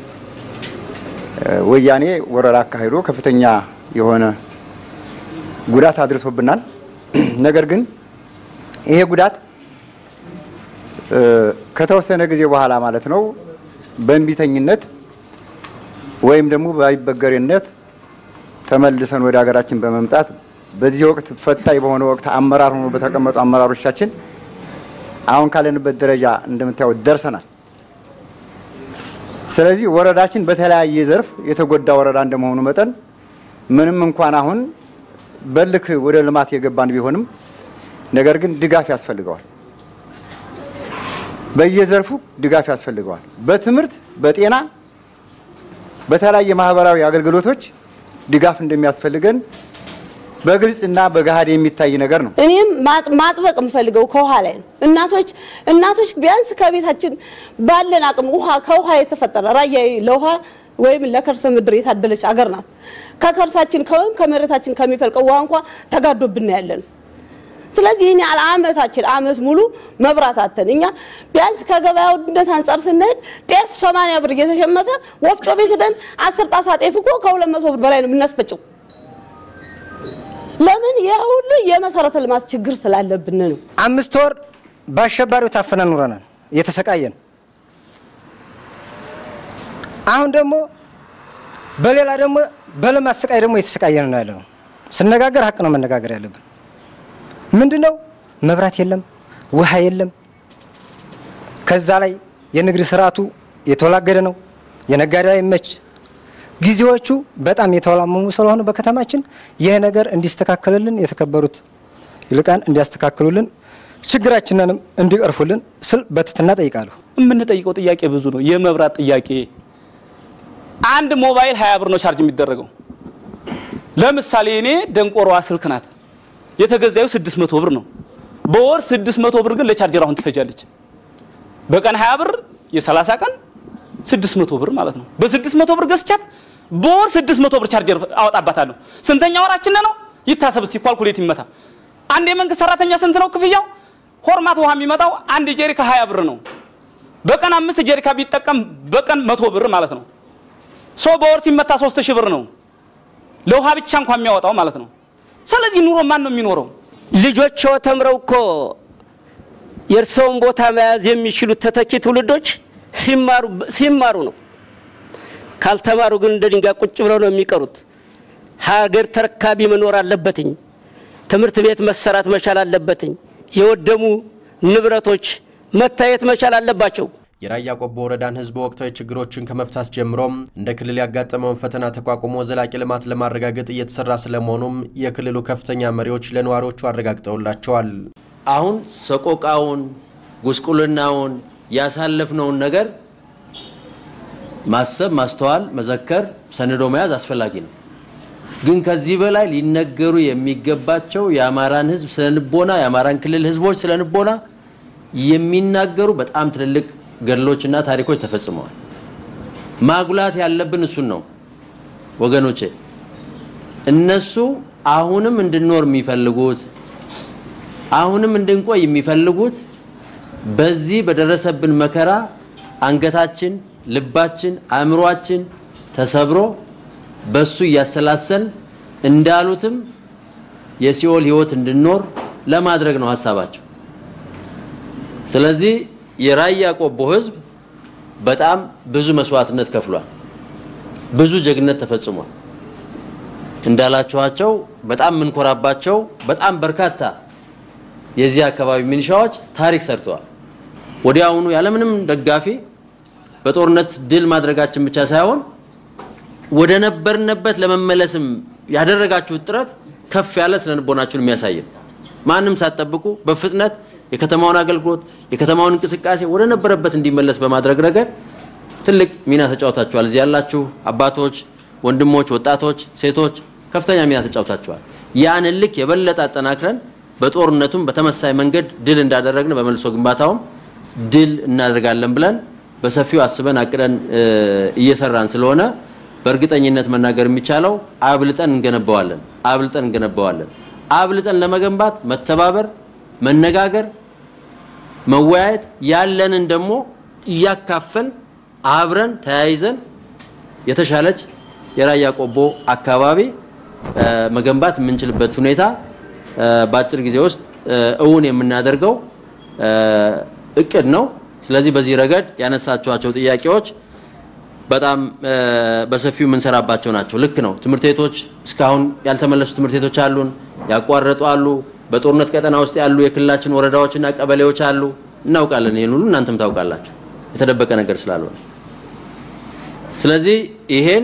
ወያኔ ወረራ አካሂዶ ከፍተኛ የሆነ ጉዳት አድርሶብናል። ነገር ግን ይሄ ጉዳት ከተወሰነ ጊዜ በኋላ ማለት ነው በእንቢተኝነት ወይም ደግሞ ባይበገሬነት ተመልሰን ወደ ሀገራችን በመምጣት በዚህ ወቅት ፈታኝ በሆነ ወቅት አመራር ሆኖ በተቀመጡ አመራሮቻችን አሁን ካለንበት ደረጃ እንደምታዩት ደርሰናል። ስለዚህ ወረዳችን በተለያየ ዘርፍ የተጎዳ ወረዳ እንደመሆኑ መጠን ምንም እንኳን አሁን በልክ ወደ ልማት የገባን ቢሆንም ነገር ግን ድጋፍ ያስፈልገዋል። በየዘርፉ ድጋፍ ያስፈልገዋል። በትምህርት፣ በጤና፣ በተለያየ ማህበራዊ አገልግሎቶች ድጋፍ እንደሚያስፈልገን በግልጽና በገሃድ የሚታይ ነገር ነው። እኔም ማጥበቅ የምፈልገው ከውሃ ላይ ነው። እናቶች ቢያንስ ከቤታችን ባለን አቅም ከውሃ የተፈጠረ ራያ ለውሃ ወይም ለከርሰ ምድር የታደለች አገር ናት። ከከርሳችን ወይም ከመሬታችን ከሚፈልቀው ውሃ እንኳን ተጋዶብን ያለን። ስለዚህ እኛ አመት ሙሉ መብራት አተን እኛ ቢያንስ ከገበያው ውድነት አንፃር ስንሄድ ጤፍ 80 ብር እየተሸመተ ወፍጮ ቤት ደን 10 ጣሳ ጤፍ እኮ ከ200 ብር በላይ ነው የምናስፈጨው። ለምን የሁሉ የመሰረተ ልማት ችግር ስላለብን ነው። 5 ወር በአሸባሪው ታፈነን ኑረናል እየተሰቃየን። አሁን ደግሞ በሌላ ደግሞ በልማት ስቃይ ደግሞ እየተሰቃየን ነው ያለው። ስነጋገር ሀቅ ነው መነጋገር ያለብን። ምንድነው? መብራት የለም፣ ውሃ የለም። ከዛ ላይ የንግድ ስርዓቱ የተወላገደ ነው። የነጋዴው አይመች። ጊዜዎቹ በጣም የተወላመሙ ስለሆነ በከተማችን ይሄ ነገር እንዲስተካከልልን የተከበሩት ይልቃን እንዲያስተካክሉልን ችግራችንንም እንዲቀርፉልን ስል በትትና ጠይቃለሁ። የምንጠይቀው ጥያቄ ብዙ ነው። የመብራት ጥያቄ አንድ ሞባይል 20 ብር ነው ቻርጅ የሚደረገው። ለምሳሌ እኔ ደንቆሮዋ ስልክ ናት የተገዛዩ 600 ብር ነው። በወር 600 ብር ግን ለቻርጀር አሁን ትፈጃለች። በቀን 20 ብር የ30 ቀን 600 ብር ማለት ነው። በ600 ብር ገዝቻት በወር 600 ብር ቻርጀር አወጣባታለሁ። ስንተኛ ወራችን ነው? ይታሰብ እስቲ ካልኩሌት ይመታ። አንድ የመንግስት ሰራተኛ ስንት ነው ክፍያው? ሆርማት ውሃ የሚመጣው አንድ ጀሪካ 20 ብር ነው። በቀን 5 ጀሪካ ቢጠቀም በቀን 100 ብር ማለት ነው። በወር ሲመታ 3000 ብር ነው ለውሃ ብቻ እንኳን የሚያወጣው ማለት ነው። ስለዚህ ኑሮ ማን ነው የሚኖረው? ልጆች ተምረው እኮ የእርሰውን ቦታ መያዝ የሚችሉት ተተኪ ትውልዶች ሲማሩ ነው። ካልተማሩ ግን እንደ ድንጋይ ቁጭ ብለው ነው የሚቀሩት። ሀገር ተረካቢ መኖር አለበትኝ። ትምህርት ቤት መሰራት መቻል አለበትኝ። የወደሙ ንብረቶች መታየት መቻል አለባቸው። የራያ ቆቦ ወረዳን ህዝብ ወቅታዊ ችግሮችን ከመፍታት ጀምሮም እንደ ክልል ያጋጠመውን ፈተና ተቋቁሞ ዘላቂ ልማት ለማረጋገጥ እየተሰራ ስለመሆኑም የክልሉ ከፍተኛ መሪዎች ለነዋሪዎቹ አረጋግጠውላቸዋል። አሁን ሰቆቃውን ጉስቁልናውን ያሳለፍነውን ነገር ማሰብ፣ ማስተዋል፣ መዘከር፣ ሰንዶ መያዝ አስፈላጊ ነው። ግን ከዚህ በላይ ሊነገሩ የሚገባቸው የአማራን ህዝብ ስለንቦና የአማራን ክልል ህዝቦች ስለንቦና የሚናገሩ በጣም ትልልቅ ገድሎችና ታሪኮች ተፈጽመዋል። ማጉላት ያለብን እሱን ነው ወገኖቼ። እነሱ አሁንም እንድንኖር የሚፈልጉት አሁንም እንድንቆይ የሚፈልጉት በዚህ በደረሰብን መከራ አንገታችን፣ ልባችን፣ አእምሮአችን ተሰብሮ በሱ ያሰላሰል እንዳሉትም የሲኦል ህይወት እንድንኖር ለማድረግ ነው ሐሳባቸው። ስለዚህ የራያ ቆቦ ህዝብ በጣም ብዙ መስዋዕትነት ከፍሏል። ብዙ ጀግነት ተፈጽሟል። እንዳላችኋቸው በጣም ምንኮራባቸው በጣም በርካታ የዚህ አካባቢ ሚኒሻዎች ታሪክ ሰርተዋል። ወዲያውኑ ያለምንም ደጋፊ በጦርነት ድል ማድረጋችን ብቻ ሳይሆን ወደ ነበርንበት ለመመለስም ያደረጋችሁት ጥረት ከፍ ያለ ስለንቦናችሁን የሚያሳይ ማንም ሳትጠብቁ በፍጥነት የከተማውን አገልግሎት የከተማውን እንቅስቃሴ ወደ ነበረበት እንዲመለስ በማድረግ ረገድ ትልቅ ሚና ተጫውታችኋል። እዚህ ያላችሁ አባቶች፣ ወንድሞች፣ ወጣቶች፣ ሴቶች ከፍተኛ ሚና ተጫውታችኋል። ያን ልክ የበለጠ አጠናክረን በጦርነቱም በተመሳሳይ መንገድ ድል እንዳደረግን በመልሶ ግንባታውም ድል እናደርጋለን ብለን በሰፊው አስበን አቅደን እየሰራን ስለሆነ በእርግጠኝነት መናገር የሚቻለው አብልጠን እንገነባዋለን። አብልጠን ለመገንባት መተባበር፣ መነጋገር፣ መወያየት ያለንን ደግሞ እያካፈል አብረን ተያይዘን የተሻለች የራያ ቆቦ አካባቢ መገንባት የምንችልበት ሁኔታ በአጭር ጊዜ ውስጥ እውን የምናደርገው እቅድ ነው። ስለዚህ በዚህ ረገድ ያነሳቸዋቸው ጥያቄዎች በጣም በሰፊው የምንሰራባቸው ናቸው። ልክ ነው። ትምህርት ቤቶች እስካሁን ያልተመለሱ ትምህርት ቤቶች አሉን፣ ያቋረጡ አሉ። በጦርነት ቀጠና ውስጥ ያሉ የክልላችን ወረዳዎችና ቀበሌዎች አሉ። እናውቃለን። ይሄን ሁሉ እናንተም ታውቃላችሁ፣ የተደበቀ ነገር ስላልሆነ። ስለዚህ ይሄን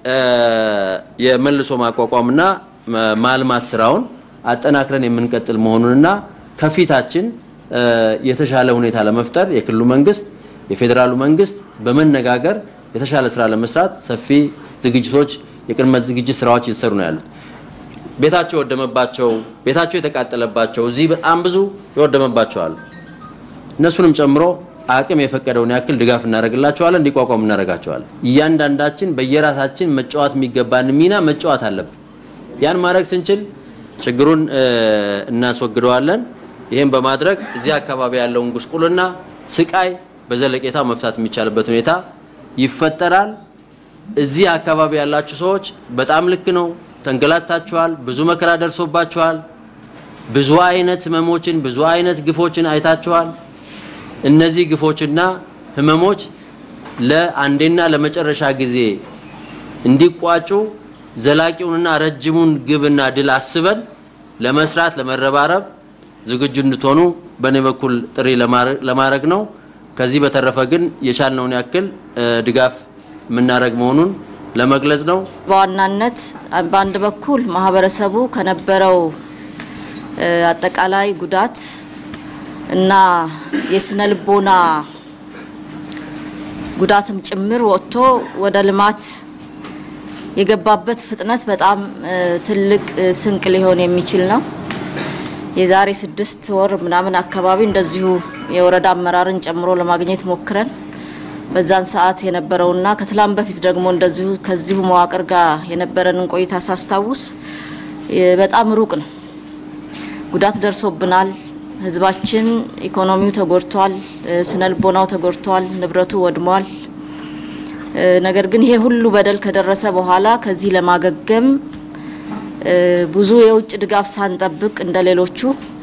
የመልሶ ማቋቋምና ማልማት ስራውን አጠናክረን የምንቀጥል መሆኑንና ከፊታችን የተሻለ ሁኔታ ለመፍጠር የክልሉ መንግስት የፌደራሉ መንግስት በመነጋገር የተሻለ ስራ ለመስራት ሰፊ ዝግጅቶች የቅድመ ዝግጅት ስራዎች እየተሰሩ ነው ያሉት። ቤታቸው ወደመባቸው ቤታቸው የተቃጠለባቸው እዚህ በጣም ብዙ ይወደመባቸው አሉ። እነሱንም ጨምሮ አቅም የፈቀደውን ያክል ድጋፍ እናደርግላቸዋለን፣ እንዲቋቋሙ እናደርጋቸዋለን። እያንዳንዳችን በየራሳችን መጫወት የሚገባን ሚና መጫወት አለብን። ያን ማድረግ ስንችል ችግሩን እናስወግደዋለን። ይሄን በማድረግ እዚህ አካባቢ ያለውን ጉስቁልና ስቃይ በዘለቄታ መፍታት የሚቻልበት ሁኔታ ይፈጠራል። እዚህ አካባቢ ያላችሁ ሰዎች በጣም ልክ ነው፣ ተንገላታችኋል፣ ብዙ መከራ ደርሶባችኋል፣ ብዙ አይነት ህመሞችን ብዙ አይነት ግፎችን አይታችኋል። እነዚህ ግፎችና ህመሞች ለአንዴና ለመጨረሻ ጊዜ እንዲቋጩ ዘላቂውንና ረጅሙን ግብና ድል አስበን ለመስራት ለመረባረብ ዝግጁ እንድትሆኑ በኔ በኩል ጥሪ ለማድረግ ነው። ከዚህ በተረፈ ግን የቻልነውን ያክል ድጋፍ የምናደርግ መሆኑን ለመግለጽ ነው። በዋናነት በአንድ በኩል ማህበረሰቡ ከነበረው አጠቃላይ ጉዳት እና የስነ ልቦና ጉዳትም ጭምር ወጥቶ ወደ ልማት የገባበት ፍጥነት በጣም ትልቅ ስንቅ ሊሆን የሚችል ነው። የዛሬ 6 ወር ምናምን አካባቢ እንደዚሁ የወረዳ አመራርን ጨምሮ ለማግኘት ሞክረን በዛን ሰዓት የነበረውና ከትላም በፊት ደግሞ እንደዚሁ ከዚሁ መዋቅር ጋር የነበረንን ቆይታ ሳስታውስ በጣም ሩቅ ነው። ጉዳት ደርሶብናል። ህዝባችን ኢኮኖሚው ተጎድቷል፣ ስነልቦናው ተጎድቷል፣ ንብረቱ ወድሟል። ነገር ግን ይሄ ሁሉ በደል ከደረሰ በኋላ ከዚህ ለማገገም ብዙ የውጭ ድጋፍ ሳንጠብቅ እንደሌሎቹ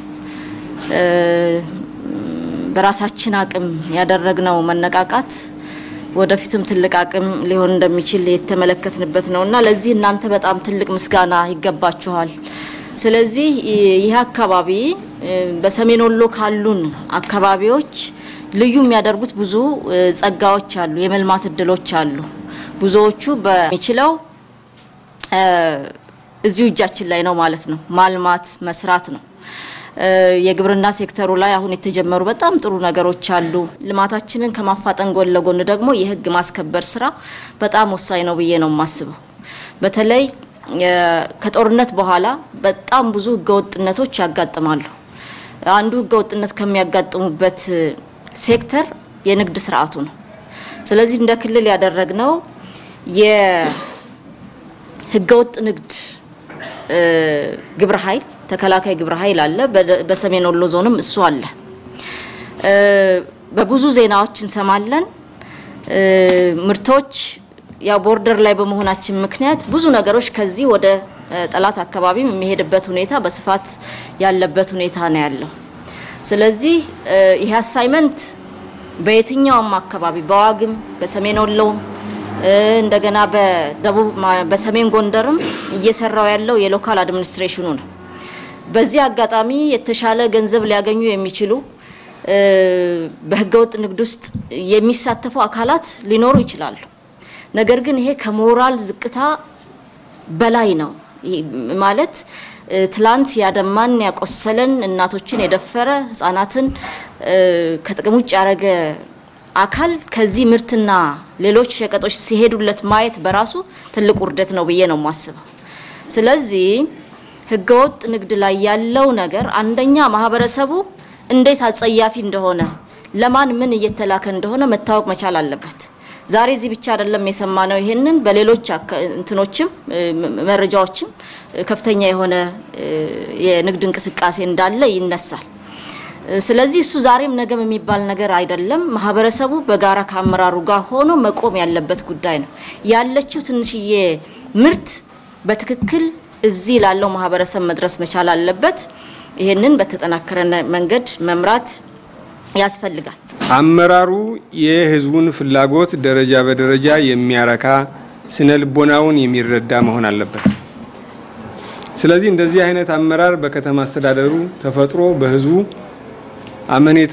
በራሳችን አቅም ያደረግነው መነቃቃት ወደፊትም ትልቅ አቅም ሊሆን እንደሚችል የተመለከትንበት ነውና ለዚህ እናንተ በጣም ትልቅ ምስጋና ይገባችኋል። ስለዚህ ይህ አካባቢ በሰሜን ወሎ ካሉን አካባቢዎች ልዩ የሚያደርጉት ብዙ ጸጋዎች አሉ፣ የመልማት እድሎች አሉ። ብዙዎቹ በሚችለው እዚሁ እጃችን ላይ ነው ማለት ነው፣ ማልማት መስራት ነው። የግብርና ሴክተሩ ላይ አሁን የተጀመሩ በጣም ጥሩ ነገሮች አሉ። ልማታችንን ከማፋጠን ጎን ለጎን ደግሞ የህግ ማስከበር ስራ በጣም ወሳኝ ነው ብዬ ነው የማስበው። በተለይ ከጦርነት በኋላ በጣም ብዙ ህገወጥነቶች ያጋጥማሉ። አንዱ ህገወጥነት ከሚያጋጥሙበት ሴክተር የንግድ ስርዓቱ ነው። ስለዚህ እንደ ክልል ያደረግነው የህገወጥ ንግድ ግብረ ኃይል ተከላካይ ግብረ ኃይል አለ። በሰሜን ወሎ ዞንም እሱ አለ። በብዙ ዜናዎች እንሰማለን። ምርቶች ያ ቦርደር ላይ በመሆናችን ምክንያት ብዙ ነገሮች ከዚህ ወደ ጠላት አካባቢ የሚሄድበት ሁኔታ በስፋት ያለበት ሁኔታ ነው ያለው። ስለዚህ ይሄ አሳይመንት በየትኛውም አካባቢ በዋግም በሰሜን ወሎ እንደገና በደቡብ በሰሜን ጎንደርም እየሰራው ያለው የሎካል አድሚኒስትሬሽኑ ነው። በዚህ አጋጣሚ የተሻለ ገንዘብ ሊያገኙ የሚችሉ በህገወጥ ንግድ ውስጥ የሚሳተፉ አካላት ሊኖሩ ይችላሉ። ነገር ግን ይሄ ከሞራል ዝቅታ በላይ ነው ማለት ትላንት ያደማን ያቆሰለን እናቶችን የደፈረ ህፃናትን ከጥቅም ውጭ ያረገ አካል ከዚህ ምርትና ሌሎች ሸቀጦች ሲሄዱለት ማየት በራሱ ትልቅ ውርደት ነው ብዬ ነው ማስበው። ስለዚህ ህገወጥ ንግድ ላይ ያለው ነገር አንደኛ ማህበረሰቡ እንዴት አጸያፊ እንደሆነ ለማን ምን እየተላከ እንደሆነ መታወቅ መቻል አለበት። ዛሬ እዚህ ብቻ አይደለም የሰማነው፣ ይሄንን በሌሎች እንትኖችም መረጃዎችም ከፍተኛ የሆነ የንግድ እንቅስቃሴ እንዳለ ይነሳል። ስለዚህ እሱ ዛሬም ነገም የሚባል ነገር አይደለም። ማህበረሰቡ በጋራ ከአመራሩ ጋር ሆኖ መቆም ያለበት ጉዳይ ነው። ያለችው ትንሽዬ ምርት በትክክል እዚህ ላለው ማህበረሰብ መድረስ መቻል አለበት። ይሄንን በተጠናከረ መንገድ መምራት ያስፈልጋል። አመራሩ የህዝቡን ፍላጎት ደረጃ በደረጃ የሚያረካ ስነ ልቦናውን የሚረዳ መሆን አለበት። ስለዚህ እንደዚህ አይነት አመራር በከተማ አስተዳደሩ ተፈጥሮ በህዝቡ አመኔታ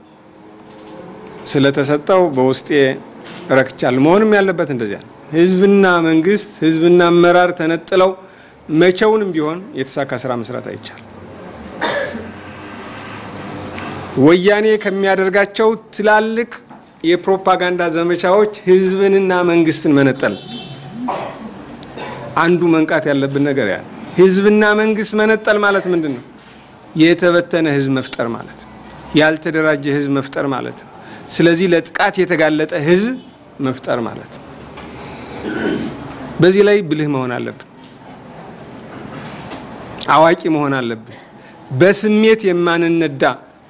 ስለተሰጠው በውስጤ ረክቻል። መሆንም ያለበት እንደዚያ ህዝብና መንግስት ህዝብና አመራር ተነጥለው መቼውንም ቢሆን የተሳካ ስራ መስራት አይቻልም። ወያኔ ከሚያደርጋቸው ትላልቅ የፕሮፓጋንዳ ዘመቻዎች ህዝብንና መንግስትን መነጠል አንዱ መንቃት ያለብን ነገር ያ ህዝብና መንግስት መነጠል ማለት ምንድነው? የተበተነ ህዝብ መፍጠር ማለት ያልተደራጀ ህዝብ መፍጠር ማለት ነው። ስለዚህ ለጥቃት የተጋለጠ ህዝብ መፍጠር ማለት ነው። በዚህ ላይ ብልህ መሆን አለብን። አዋቂ መሆን አለብን። በስሜት የማንነዳ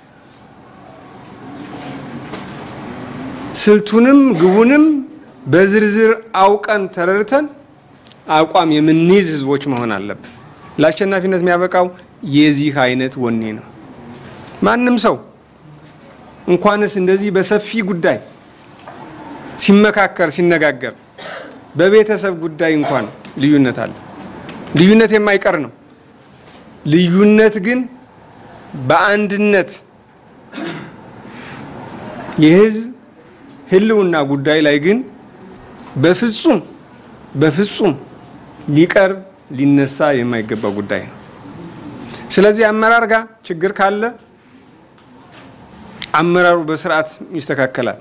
ስልቱንም ግቡንም በዝርዝር አውቀን ተረድተን አቋም የምንይዝ ህዝቦች መሆን አለብን። ለአሸናፊነት የሚያበቃው የዚህ አይነት ወኔ ነው። ማንም ሰው እንኳንስ እንደዚህ በሰፊ ጉዳይ ሲመካከር ሲነጋገር በቤተሰብ ጉዳይ እንኳን ልዩነት አለ። ልዩነት የማይቀር ነው። ልዩነት ግን በአንድነት የህዝብ ህልውና ጉዳይ ላይ ግን በፍጹም ሊቀርብ ሊነሳ የማይገባ ጉዳይ ነው። ስለዚህ አመራር ጋር ችግር ካለ አመራሩ በስርዓት ይስተካከላል።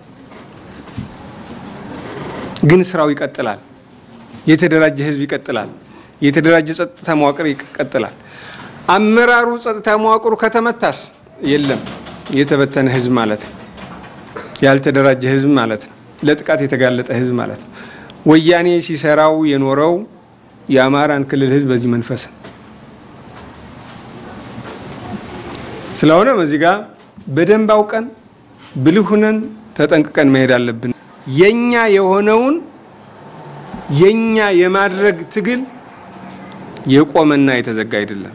ግን ስራው ይቀጥላል። የተደራጀ ህዝብ ይቀጥላል። የተደራጀ ጸጥታ መዋቅር ይቀጥላል። አመራሩ ጸጥታ መዋቅሩ ከተመታስ የለም የተበተነ ህዝብ ማለት ነው። ያልተደራጀ ህዝብ ማለት ነው። ለጥቃት የተጋለጠ ህዝብ ማለት ነው። ወያኔ ሲሰራው የኖረው የአማራን ክልል ህዝብ በዚህ መንፈስ ስለሆነ እዚህ ጋር በደንብ አውቀን ብልህ ሆነን ተጠንቅቀን መሄድ አለብን። የኛ የሆነውን የኛ የማድረግ ትግል የቆመና የተዘጋ አይደለም።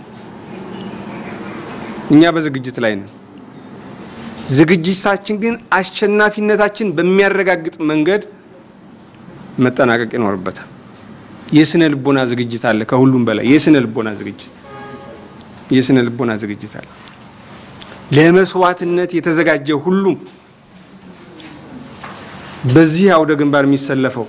እኛ በዝግጅት ላይ ነን። ዝግጅታችን ግን አሸናፊነታችን በሚያረጋግጥ መንገድ መጠናቀቅ ይኖርበታል። የስነ ልቦና ዝግጅት አለ። ከሁሉም በላይ የስነ ልቦና ዝግጅት አለ። ለመስዋዕትነት የተዘጋጀ ሁሉም በዚህ አውደ ግንባር የሚሰለፈው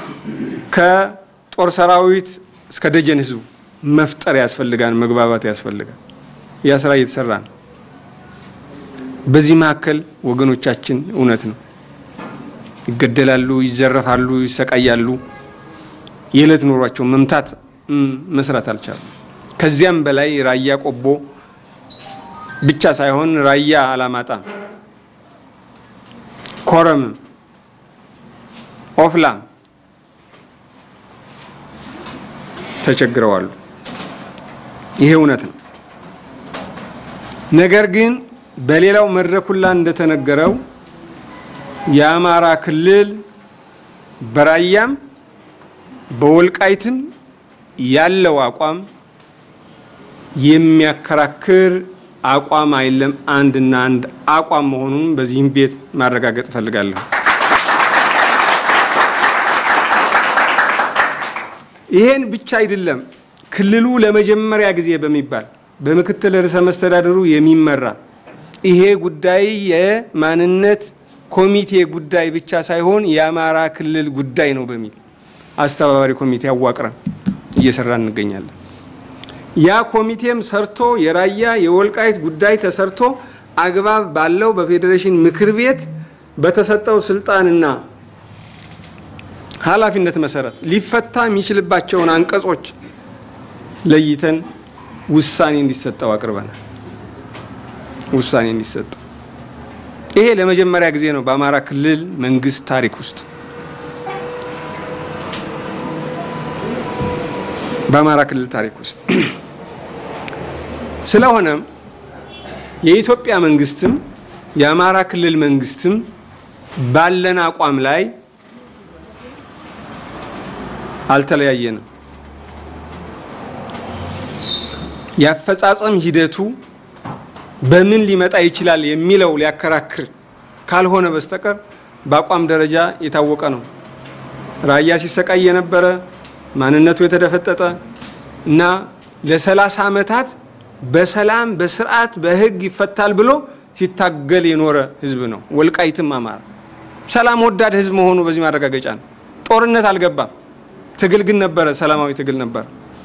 ከጦር ሰራዊት እስከ ደጀን ህዝቡ መፍጠር ያስፈልጋል። መግባባት ያስፈልጋል። ያ ስራ እየተሰራ ነው። በዚህ መካከል ወገኖቻችን እውነት ነው ይገደላሉ፣ ይዘረፋሉ፣ ይሰቃያሉ። የዕለት ኑሯቸው መምታት መስራት አልቻሉ። ከዚያም በላይ ራያ ቆቦ ብቻ ሳይሆን ራያ አላማጣ፣ ኮረም፣ ኦፍላ ተቸግረዋል። ይሄ እውነት ነው። ነገር ግን በሌላው መድረኩላ እንደተነገረው የአማራ ክልል በራያም በወልቃይትም ያለው አቋም የሚያከራክር አቋም አይደለም። አንድና አንድ አቋም መሆኑን በዚህም ቤት ማረጋገጥ ፈልጋለሁ። ይሄን ብቻ አይደለም። ክልሉ ለመጀመሪያ ጊዜ በሚባል በምክትል ርዕሰ መስተዳድሩ የሚመራ ይሄ ጉዳይ የማንነት ኮሚቴ ጉዳይ ብቻ ሳይሆን የአማራ ክልል ጉዳይ ነው በሚል አስተባባሪ ኮሚቴ አዋቅረን እየሰራን እንገኛለን። ያ ኮሚቴም ሰርቶ የራያ የወልቃይት ጉዳይ ተሰርቶ አግባብ ባለው በፌዴሬሽን ምክር ቤት በተሰጠው ስልጣንና ኃላፊነት መሰረት ሊፈታ የሚችልባቸውን አንቀጾች ለይተን ውሳኔ እንዲሰጠው አቅርበናል። ውሳኔ እንዲሰጠው ይሄ ለመጀመሪያ ጊዜ ነው በአማራ ክልል መንግስት ታሪክ ውስጥ። በአማራ ክልል ታሪክ ውስጥ ስለሆነም የኢትዮጵያ መንግስትም የአማራ ክልል መንግስትም ባለን አቋም ላይ አልተለያየንም። ያፈጻጸም ሂደቱ በምን ሊመጣ ይችላል የሚለው ሊያከራክር ካልሆነ በስተቀር በአቋም ደረጃ የታወቀ ነው። ራያ ሲሰቃይ የነበረ ማንነቱ የተደፈጠጠ እና ለ30 ዓመታት በሰላም በስርዓት በህግ ይፈታል ብሎ ሲታገል የኖረ ህዝብ ነው። ወልቃይትም አማራ ሰላም ወዳድ ህዝብ መሆኑ በዚህ ማረጋገጫ ነው። ጦርነት አልገባም። ትግል ግን ነበረ፣ ሰላማዊ ትግል ነበር።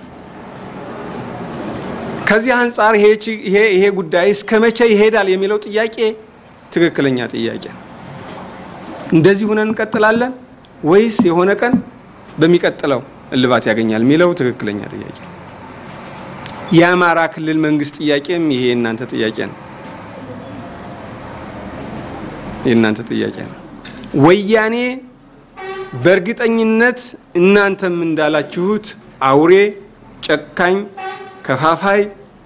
ከዚህ አንፃር ይሄ ጉዳይ እስከ መቼ ይሄዳል የሚለው ጥያቄ ትክክለኛ ጥያቄ ነው። እንደዚህ ሆነን እንቀጥላለን ወይስ የሆነ ቀን በሚቀጥለው እልባት ያገኛል የሚለው ትክክለኛ ጥያቄ ነው። የአማራ ክልል መንግስት ጥያቄም ይሄ እናንተ ጥያቄ ነው። የእናንተ ጥያቄ ነው። ወያኔ በእርግጠኝነት እናንተም እንዳላችሁት አውሬ፣ ጨካኝ፣ ከፋፋይ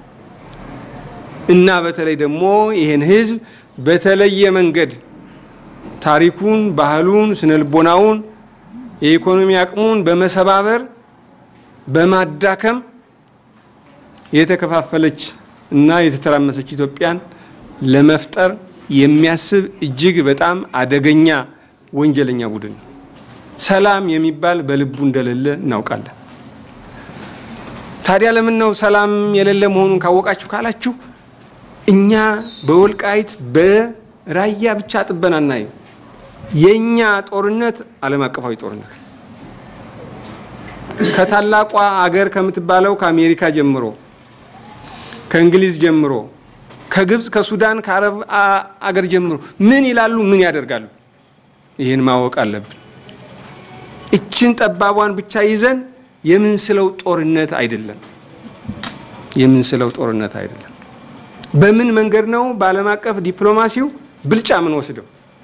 እና በተለይ ደግሞ ይሄን ህዝብ በተለየ መንገድ ታሪኩን፣ ባህሉን፣ ስነልቦናውን፣ የኢኮኖሚ አቅሙን በመሰባበር በማዳከም የተከፋፈለች እና የተተራመሰች ኢትዮጵያን ለመፍጠር የሚያስብ እጅግ በጣም አደገኛ ወንጀለኛ ቡድን ሰላም የሚባል በልቡ እንደሌለ እናውቃለን። ታዲያ ለምን ነው ሰላም የሌለ መሆኑን ካወቃችሁ ካላችሁ እኛ በወልቃይት በራያ ብቻ ጥበናና የኛ ጦርነት ዓለም አቀፋዊ ጦርነት ከታላቋ አገር ከምትባለው ከአሜሪካ ጀምሮ ከእንግሊዝ ጀምሮ ከግብጽ ከሱዳን ከአረብ አገር ጀምሮ ምን ይላሉ ምን ያደርጋሉ ይሄን ማወቅ አለብን። እችን ጠባቧን ብቻ ይዘን የምንስለው ጦርነት አይደለም። የምንስለው ጦርነት አይደለም። በምን መንገድ ነው በዓለም አቀፍ ዲፕሎማሲው ብልጫ ምን ወስደው?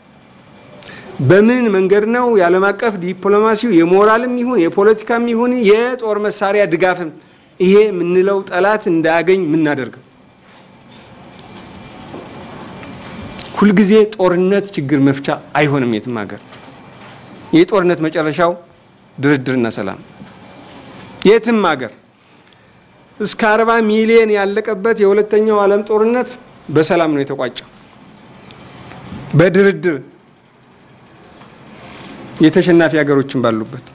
በምን መንገድ ነው የዓለም አቀፍ ዲፕሎማሲው የሞራልም ይሁን የፖለቲካም ይሁን የጦር መሳሪያ ድጋፍም ይሄ ምንለው ጠላት እንዳያገኝ ምን አደርገው? ሁሉ ጊዜ ጦርነት ችግር መፍቻ አይሆንም የትም ሀገር። የጦርነት መጨረሻው ድርድርና ሰላም። የትም ሀገር እስከ 40 ሚሊዮን ያለቀበት የሁለተኛው ዓለም ጦርነት በሰላም ነው የተቋጨው። በድርድር የተሸናፊ ሀገሮችን ባሉበት።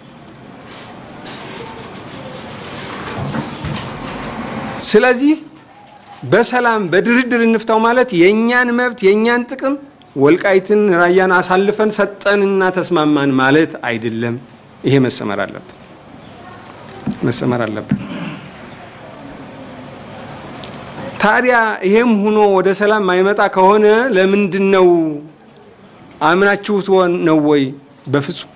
ስለዚህ በሰላም በድርድር እንፍታው ማለት የኛን መብት የኛን ጥቅም ወልቃይትን ራያን አሳልፈን ሰጠንና ተስማማን ማለት አይደለም። ይሄ መሰመር አለበት። መሰመር አለበት። ታዲያ ይሄም ሆኖ ወደ ሰላም ማይመጣ ከሆነ ለምንድነው አምናችሁት ነው ወይ? በፍጹም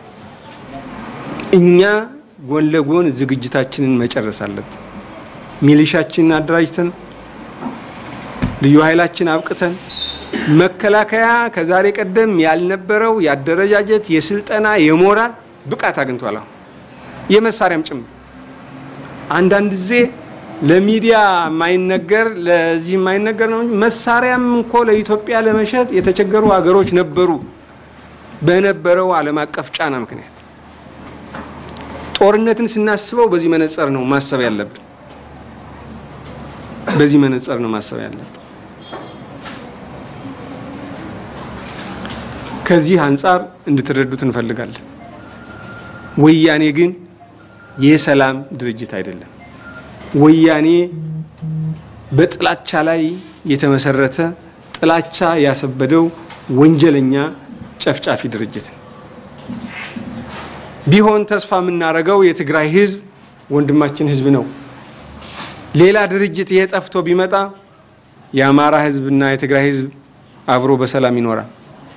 እኛ ጎን ለጎን ዝግጅታችንን መጨረስ አለብን። ሚሊሻችንን አደራጅተን ልዩ ኃይላችን አብቅተን መከላከያ ከዛሬ ቀደም ያልነበረው ያደረጃጀት የስልጠና የሞራል ብቃት አግኝቷል። የመሳሪያም ጭምር አንዳንድ ጊዜ ለሚዲያ ማይነገር ለዚህ ማይነገር ነው። መሳሪያም እንኮ ለኢትዮጵያ ለመሸጥ የተቸገሩ ሀገሮች ነበሩ በነበረው ዓለም አቀፍ ጫና ምክንያት። ጦርነትን ስናስበው በዚህ መነጽር ነው ማሰብ ያለብን። በዚህ መነጽር ነው ማሰብ ያለብን። ከዚህ አንፃር እንድትረዱት እንፈልጋለን። ወያኔ ግን የሰላም ድርጅት አይደለም። ወያኔ በጥላቻ ላይ የተመሰረተ ጥላቻ ያሰበደው ወንጀለኛ ጨፍጫፊ ድርጅት ቢሆን ተስፋ የምናረጋው የትግራይ ህዝብ ወንድማችን ህዝብ ነው። ሌላ ድርጅት የጠፍቶ ቢመጣ የአማራ ህዝብና የትግራይ ህዝብ አብሮ በሰላም ይኖራል።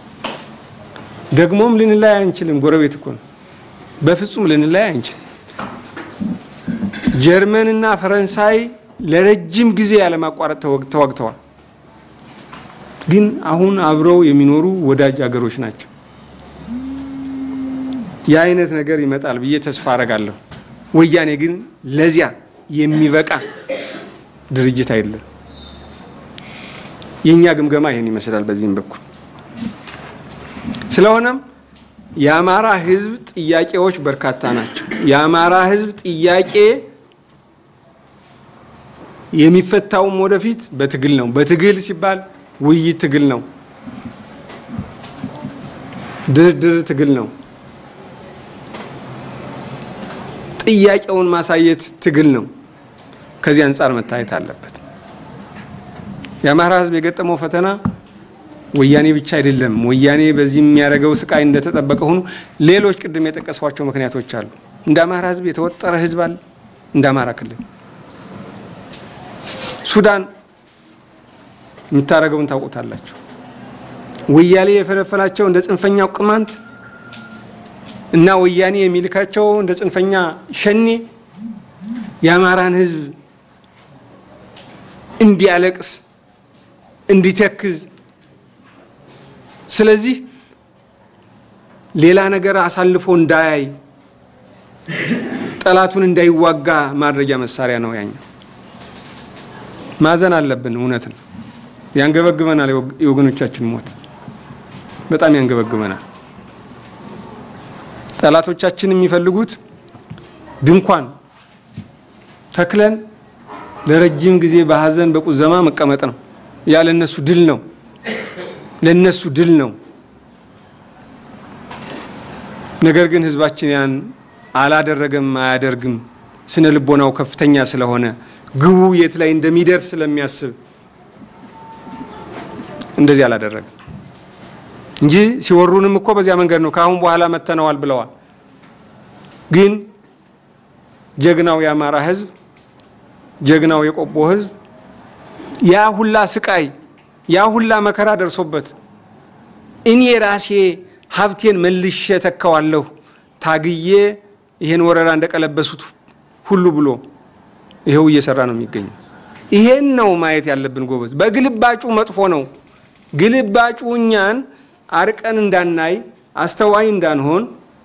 ደግሞም ልንላይ አንችልም። ጎረቤት እኮ ነው። በፍጹም ልንላይ አንችልም። ጀርመንና ፈረንሳይ ለረጅም ጊዜ ያለማቋረጥ ተዋግተዋል። ግን አሁን አብረው የሚኖሩ ወዳጅ አገሮች ናቸው። የአይነት ነገር ይመጣል ብዬ ተስፋ አረጋለሁ። ወያኔ ግን ለዚያ የሚበቃ ድርጅት አይደለም። የኛ ግምገማ ይሄን ይመስላል በዚህም በኩል። ስለሆነም የአማራ ህዝብ ጥያቄዎች በርካታ ናቸው። የአማራ ህዝብ ጥያቄ የሚፈታውም ወደፊት በትግል ነው። በትግል ሲባል ውይይት ትግል ነው፣ ድርድር ትግል ነው፣ ጥያቄውን ማሳየት ትግል ነው። ከዚህ አንፃር መታየት አለበት። የአማራ ህዝብ የገጠመው ፈተና ወያኔ ብቻ አይደለም። ወያኔ በዚህ የሚያደርገው ስቃይ እንደተጠበቀ ሆኖ ሌሎች ቅድም የጠቀስኳቸው ምክንያቶች አሉ። እንደ አማራ ህዝብ የተወጠረ ህዝብ አለ። እንደ አማራ ክልል ሱዳን የምታደርገውን ታውቁታላችሁ። ወያኔ የፈለፈላቸው እንደ ጽንፈኛው ቅማንት እና ወያኔ የሚልካቸው እንደ ጽንፈኛ ሸኔ የአማራን ህዝብ እንዲያለቅስ እንዲተክዝ፣ ስለዚህ ሌላ ነገር አሳልፎ እንዳያይ ጠላቱን እንዳይዋጋ ማድረጊያ መሳሪያ ነው ያኛው። ማዘን አለብን። እውነት ነው፣ ያንገበግበናል። የወገኖቻችን ሞት በጣም ያንገበግበናል። ጠላቶቻችን የሚፈልጉት ድንኳን ተክለን ለረጅም ጊዜ በሐዘን በቁዘማ መቀመጥ ነው። ያ ለነሱ ድል ነው፣ ለነሱ ድል ነው። ነገር ግን ህዝባችን ያን አላደረገም፣ አያደርግም። ስነ ልቦናው ከፍተኛ ስለሆነ ግቡ የት ላይ እንደሚደርስ ስለሚያስብ እንደዚህ አላደረገም እንጂ ሲወሩንም እኮ በዚያ መንገድ ነው። ካሁን በኋላ መተነዋል ብለዋል። ግን ጀግናው የአማራ ህዝብ፣ ጀግናው የቆቦ ህዝብ ያ ሁላ ስቃይ ያ ሁላ መከራ ደርሶበት እኔ ራሴ ሀብቴን መልሼ ተካዋለሁ ታግዬ ይሄን ወረራ እንደቀለበሱት ሁሉ ብሎ ይሄው እየሰራ ነው የሚገኘው። ይሄን ነው ማየት ያለብን ጎበዝ። በግልባጩ መጥፎ ነው። ግልባጩ እኛን አርቀን እንዳናይ፣ አስተዋይ እንዳንሆን፣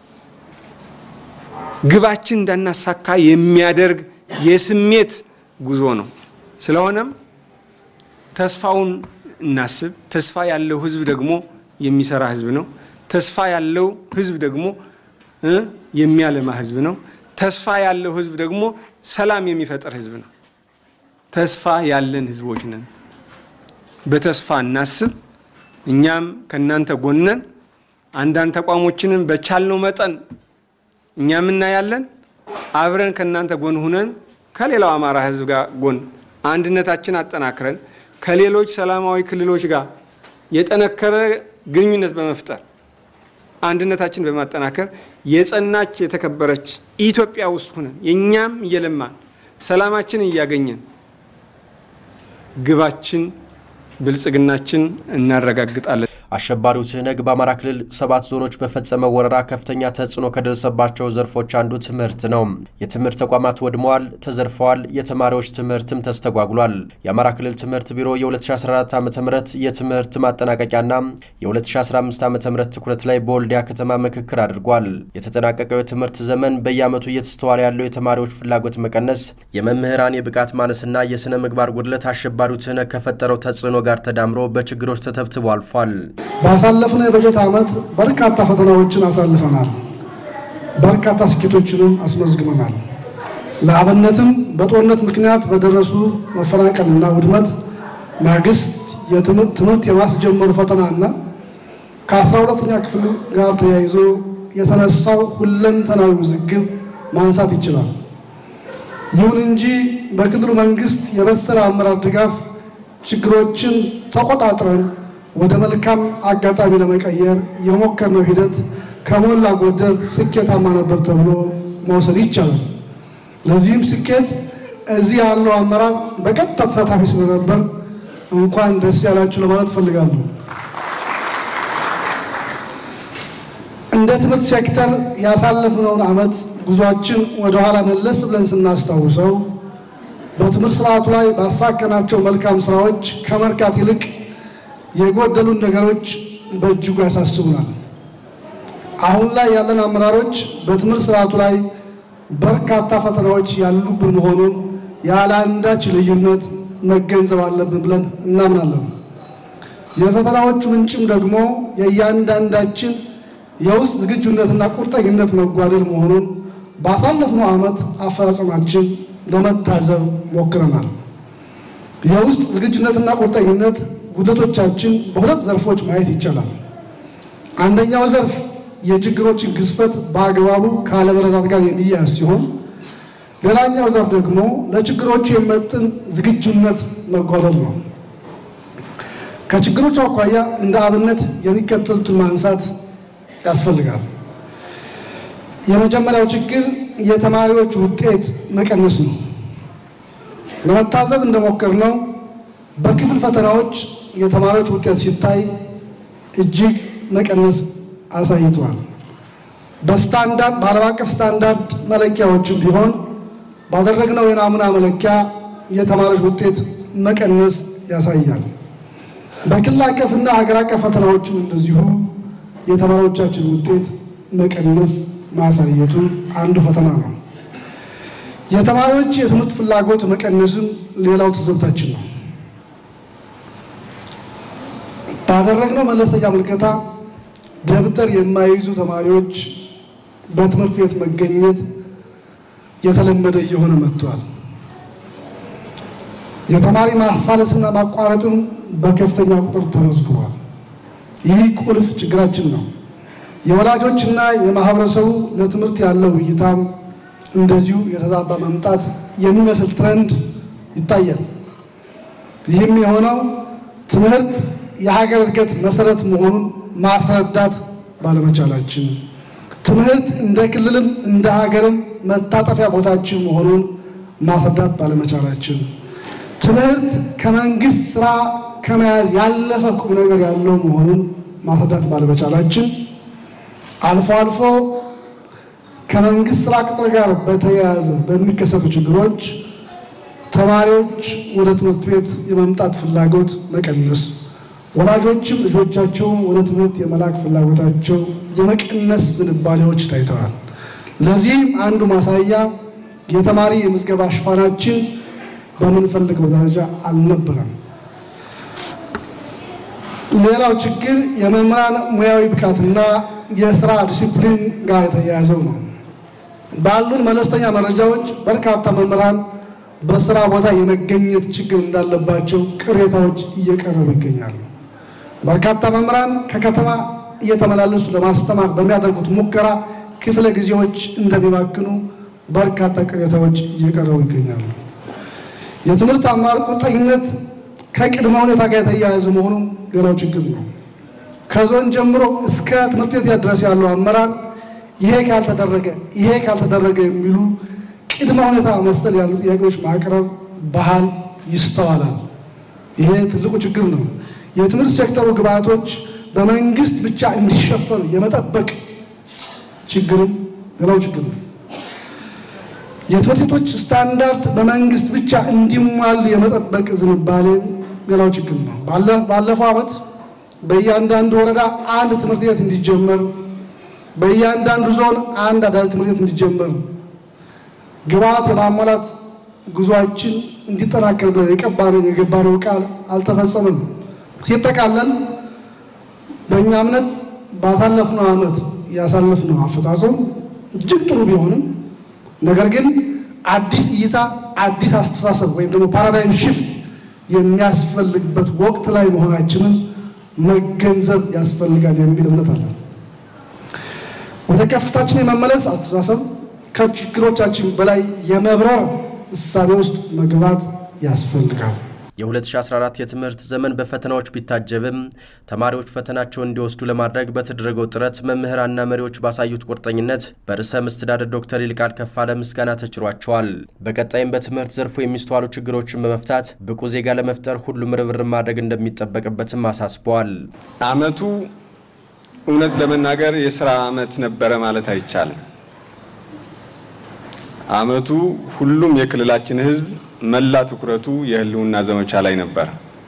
ግባችን እንዳናሳካ የሚያደርግ የስሜት ጉዞ ነው። ስለሆነም ተስፋውን እናስብ። ተስፋ ያለው ህዝብ ደግሞ የሚሰራ ህዝብ ነው። ተስፋ ያለው ህዝብ ደግሞ የሚያለማ ህዝብ ነው። ተስፋ ያለው ህዝብ ደግሞ ሰላም የሚፈጥር ህዝብ ነው። ተስፋ ያለን ህዝቦች ነን። በተስፋ እናስብ። እኛም ከናንተ ጎነን አንዳንድ ተቋሞችንም በቻልነው መጠን እኛም እናያለን። አብረን ከናንተ ጎን ሆነን ከሌላው አማራ ህዝብ ጋር ጎን አንድነታችን አጠናክረን ከሌሎች ሰላማዊ ክልሎች ጋር የጠነከረ ግንኙነት በመፍጠር አንድነታችን በማጠናከር የጸናች የተከበረች ኢትዮጵያ ውስጥ ሆነን የኛም እየለማን ሰላማችን እያገኘን ግባችን ብልጽግናችን እናረጋግጣለን። አሸባሪው ትህነግ በአማራ ክልል 7 ዞኖች በፈጸመው ወረራ ከፍተኛ ተጽዕኖ ከደረሰባቸው ዘርፎች አንዱ ትምህርት ነው። የትምህርት ተቋማት ወድመዋል፣ ተዘርፈዋል፣ የተማሪዎች ትምህርትም ተስተጓጉሏል። የአማራ ክልል ትምህርት ቢሮ የ2014 ዓ.ም የትምህርት ማጠናቀቂያና የ2015 ዓ.ም ትኩረት ላይ በወልዲያ ከተማ ምክክር አድርጓል። የተጠናቀቀው የትምህርት ዘመን በየዓመቱ እየተስተዋለ ያለው የተማሪዎች ፍላጎት መቀነስ፣ የመምህራን የብቃት ማነስና የሥነ ምግባር ጉድለት አሸባሪው ትህነግ ከፈጠረው ተጽዕኖ ጋር ተዳምሮ በችግሮች ተተብትቦ አልፏል። ባሳለፍነው የበጀት ዓመት በርካታ ፈተናዎችን አሳልፈናል። በርካታ ስኬቶችንም አስመዝግበናል። ለአብነትም በጦርነት ምክንያት በደረሱ መፈናቀልና ውድመት ማግስት የትምህርት የማስጀመሩ ፈተናና ከ12ኛ ክፍል ጋር ተያይዞ የተነሳው ሁለንተናዊ ውዝግብ ማንሳት ይችላል። ይሁን እንጂ በክልሉ መንግስት የበሰለ አመራር ድጋፍ ችግሮችን ተቆጣጥረን ወደ መልካም አጋጣሚ ለመቀየር የሞከርነው ሂደት ከሞላ ጎደል ስኬታማ ነበር ተብሎ መውሰድ ይቻላል። ለዚህም ስኬት እዚህ ያለው አመራር በቀጥታ ተሳታፊ ስለነበር እንኳን ደስ ያላችሁ ለማለት ፈልጋለሁ። እንደ ትምህርት ሴክተር ያሳለፍነውን ዓመት ጉዟችን ወደ ኋላ መለስ ብለን ስናስታውሰው በትምህርት ስርዓቱ ላይ ባሳከናቸው መልካም ስራዎች ከመርካት ይልቅ የጎደሉን ነገሮች በእጅጉ ያሳስቡናል። አሁን ላይ ያለን አመራሮች በትምህርት ስርዓቱ ላይ በርካታ ፈተናዎች ያሉብን መሆኑን ያለ አንዳች ልዩነት መገንዘብ አለብን ብለን እናምናለን። የፈተናዎቹ ምንጭም ደግሞ የእያንዳንዳችን የውስጥ ዝግጁነትና ቁርጠኝነት መጓደል መሆኑን ባሳለፍነው ዓመት አፈጻጸማችን ለመታዘብ ሞክረናል። የውስጥ ዝግጁነትና ቁርጠኝነት ጉድለቶቻችን በሁለት ዘርፎች ማየት ይቻላል። አንደኛው ዘርፍ የችግሮችን ግዝፈት በአግባቡ ካለመረዳት ጋር የሚያያዝ ሲሆን ሌላኛው ዘርፍ ደግሞ ለችግሮቹ የሚመጥን ዝግጁነት መጓደል ነው። ከችግሮቹ አኳያ እንደ አብነት የሚከተሉትን ማንሳት ያስፈልጋል። የመጀመሪያው ችግር የተማሪዎች ውጤት መቀነስ ነው። ለመታዘብ እንደሞከርነው በክፍል ፈተናዎች የተማሪዎች ውጤት ሲታይ እጅግ መቀነስ አሳይቷል። በስታንዳርድ በዓለም አቀፍ ስታንዳርድ መለኪያዎችም ቢሆን ባደረግነው የናሙና መለኪያ የተማሪዎች ውጤት መቀነስ ያሳያል። በክልል አቀፍና ሀገር አቀፍ ፈተናዎችም እንደዚሁ የተማሪዎቻችን ውጤት መቀነስ ማሳየቱ አንዱ ፈተና ነው። የተማሪዎች የትምህርት ፍላጎት መቀነስም ሌላው ትዝብታችን ነው። ባደረግነው መለስተኛ ምልከታ ደብተር የማይይዙ ተማሪዎች በትምህርት ቤት መገኘት የተለመደ እየሆነ መጥቷል። የተማሪ ማሳለስና ማቋረጥም በከፍተኛ ቁጥር ተመዝግቧል። ይህ ቁልፍ ችግራችን ነው። የወላጆችና የማህበረሰቡ ለትምህርት ያለው እይታም እንደዚሁ የተዛባ መምጣት የሚመስል ትሬንድ ይታያል። ይህም የሆነው ትምህርት የሀገር እድገት መሰረት መሆኑን ማስረዳት ባለመቻላችን፣ ትምህርት እንደ ክልልም እንደ ሀገርም መታጠፊያ ቦታችን መሆኑን ማስረዳት ባለመቻላችን፣ ትምህርት ከመንግስት ስራ ከመያዝ ያለፈ ቁም ነገር ያለው መሆኑን ማስረዳት ባለመቻላችን፣ አልፎ አልፎ ከመንግስት ስራ ቅጥር ጋር በተያያዘ በሚከሰቱ ችግሮች ተማሪዎች ወደ ትምህርት ቤት የመምጣት ፍላጎት መቀነስ፣ ወላጆችም ልጆቻቸውን ወደ ትምህርት የመላክ ፍላጎታቸው የመቀነስ ዝንባሌዎች ታይተዋል። ለዚህም አንዱ ማሳያ የተማሪ የምዝገባ ሽፋናችን በምንፈልገው ደረጃ አልነበረም። ሌላው ችግር የመምህራን ሙያዊ ብቃትና የስራ ዲሲፕሊን ጋር የተያያዘው ነው። ባሉን መለስተኛ መረጃዎች በርካታ መምህራን በስራ ቦታ የመገኘት ችግር እንዳለባቸው ቅሬታዎች እየቀረቡ ይገኛሉ። በርካታ መምህራን ከከተማ እየተመላለሱ ለማስተማር በሚያደርጉት ሙከራ ክፍለ ጊዜዎች እንደሚባክኑ በርካታ ቅሬታዎች እየቀረቡ ይገኛሉ። የትምህርት አመራር ቁርጠኝነት ከቅድመ ሁኔታ ጋር የተያያዘ መሆኑ ሌላው ችግር ነው። ከዞን ጀምሮ እስከ ትምህርት ቤት ድረስ ያለው አመራር ይሄ ካልተደረገ የሚሉ ቅድመ ሁኔታ መሰል ያሉ ጥያቄዎች ማቅረብ ባህል ይስተዋላል። ይሄ ትልቁ ችግር ነው። የትምህርት ሴክተሩ ግብዓቶች በመንግስት ብቻ እንዲሸፈኑ የመጠበቅ ችግርም ሌላው ችግር ነው። የትምህርት ቤቶች ስታንዳርድ በመንግስት ብቻ እንዲሟሉ የመጠበቅ ዝንባሌ ሌላው ችግር ነው። ባለፈው ዓመት በእያንዳንዱ ወረዳ አንድ ትምህርት ቤት እንዲጀመር፣ በእያንዳንዱ ዞን አንድ አዳሪ ትምህርት ቤት እንዲጀመር ግብዓት የማሟላት ጉዟችን እንዲጠናከር ብለን የገባነው ቃል አልተፈጸመም። ሲጠቃለል በእኛ እምነት ባሳለፍነው ዓመት ያሳለፍነው አፈጻጸም እጅግ ጥሩ ቢሆንም ነገር ግን አዲስ እይታ፣ አዲስ አስተሳሰብ ወይም ደግሞ ፓራዳይም ሽፍት የሚያስፈልግበት ወቅት ላይ መሆናችንን መገንዘብ ያስፈልጋል የሚል እምነት አለ። ወደ ከፍታችን የመመለስ አስተሳሰብ ከችግሮቻችን በላይ የመብረር እሳቤ ውስጥ መግባት ያስፈልጋል። የ2014 የትምህርት ዘመን በፈተናዎች ቢታጀብም ተማሪዎች ፈተናቸውን እንዲወስዱ ለማድረግ በተደረገው ጥረት መምህራንና መሪዎች ባሳዩት ቁርጠኝነት በርዕሰ መስተዳድር ዶክተር ይልቃል ከፋለ ምስጋና ተችሯቸዋል። በቀጣይም በትምህርት ዘርፉ የሚስተዋሉ ችግሮችን በመፍታት ብቁ ዜጋ ለመፍጠር ሁሉም ርብርብ ማድረግ እንደሚጠበቅበትም አሳስበዋል። ዓመቱ እውነት ለመናገር የሥራ ዓመት ነበረ ማለት አይቻልም። ዓመቱ ሁሉም የክልላችን ሕዝብ መላ ትኩረቱ የህልውና ዘመቻ ላይ ነበር።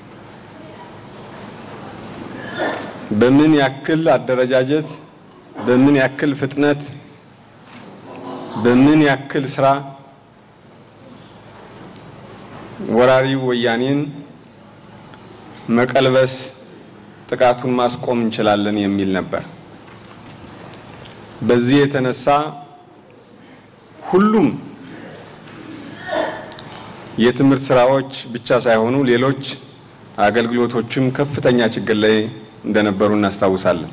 በምን ያክል አደረጃጀት፣ በምን ያክል ፍጥነት፣ በምን ያክል ስራ ወራሪው ወያኔን መቀልበስ፣ ጥቃቱን ማስቆም እንችላለን የሚል ነበር። በዚህ የተነሳ ሁሉም የትምህርት ስራዎች ብቻ ሳይሆኑ ሌሎች አገልግሎቶችም ከፍተኛ ችግር ላይ እንደነበሩ እናስታውሳለን።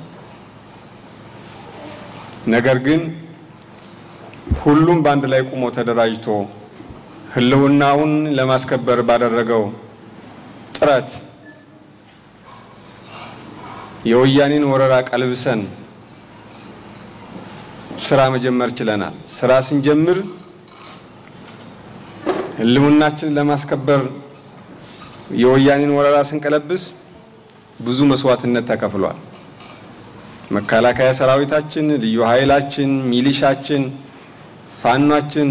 ነገር ግን ሁሉም በአንድ ላይ ቆሞ ተደራጅቶ ህልውናውን ለማስከበር ባደረገው ጥረት የወያኔን ወረራ ቀልብሰን ስራ መጀመር ችለናል። ስራ ስንጀምር ህልውናችንን ለማስከበር የወያኔን ወረራ ስንቀለብስ ብዙ መስዋዕትነት ተከፍሏል። መከላከያ ሰራዊታችን፣ ልዩ ኃይላችን፣ ሚሊሻችን፣ ፋኗችን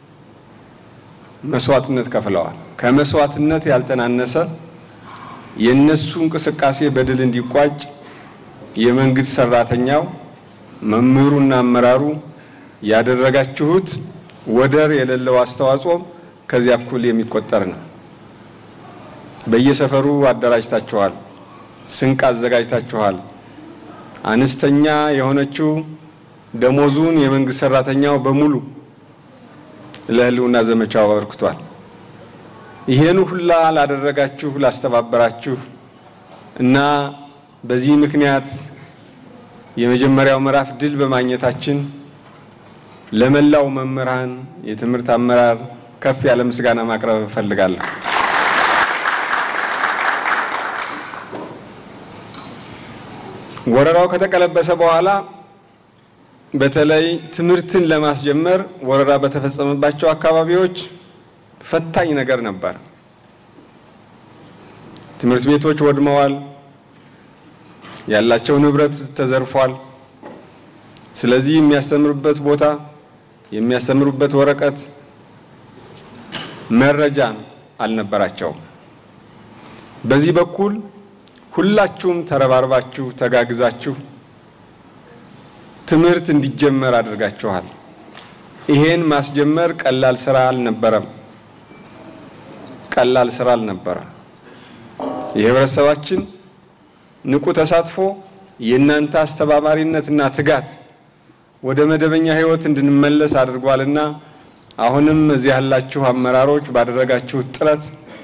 መስዋዕትነት ከፍለዋል። ከመስዋዕትነት ያልተናነሰ የነሱ እንቅስቃሴ በድል እንዲቋጭ የመንግስት ሰራተኛው መምህሩና አመራሩ ያደረጋችሁት ወደር የሌለው አስተዋጽኦ ከዚያ እኩል የሚቆጠር ነው። በየሰፈሩ አደራጅታችኋል፣ ስንቅ አዘጋጅታችኋል። አነስተኛ የሆነችው ደሞዙን የመንግስት ሰራተኛው በሙሉ ለህልውና ዘመቻው አበርክቷል። ይሄን ሁላ ላደረጋችሁ ላስተባበራችሁ እና በዚህ ምክንያት የመጀመሪያው ምዕራፍ ድል በማግኘታችን ለመላው መምህራን፣ የትምህርት አመራር ከፍ ያለ ምስጋና ማቅረብ እፈልጋለሁ። ወረራው ከተቀለበሰ በኋላ በተለይ ትምህርትን ለማስጀመር ወረራ በተፈጸመባቸው አካባቢዎች ፈታኝ ነገር ነበር። ትምህርት ቤቶች ወድመዋል፣ ያላቸው ንብረት ተዘርፏል። ስለዚህ የሚያስተምሩበት ቦታ፣ የሚያስተምሩበት ወረቀት፣ መረጃ አልነበራቸውም። በዚህ በኩል ሁላችሁም ተረባርባችሁ ተጋግዛችሁ ትምህርት እንዲጀመር አድርጋችኋል። ይሄን ማስጀመር ቀላል ስራ አልነበረም። የህብረተሰባችን ንቁ ተሳትፎ የእናንተ አስተባባሪነትና ትጋት ወደ መደበኛ ህይወት እንድንመለስ አድርጓልና አሁንም እዚህ ያላችሁ አመራሮች ባደረጋችሁ ጥረት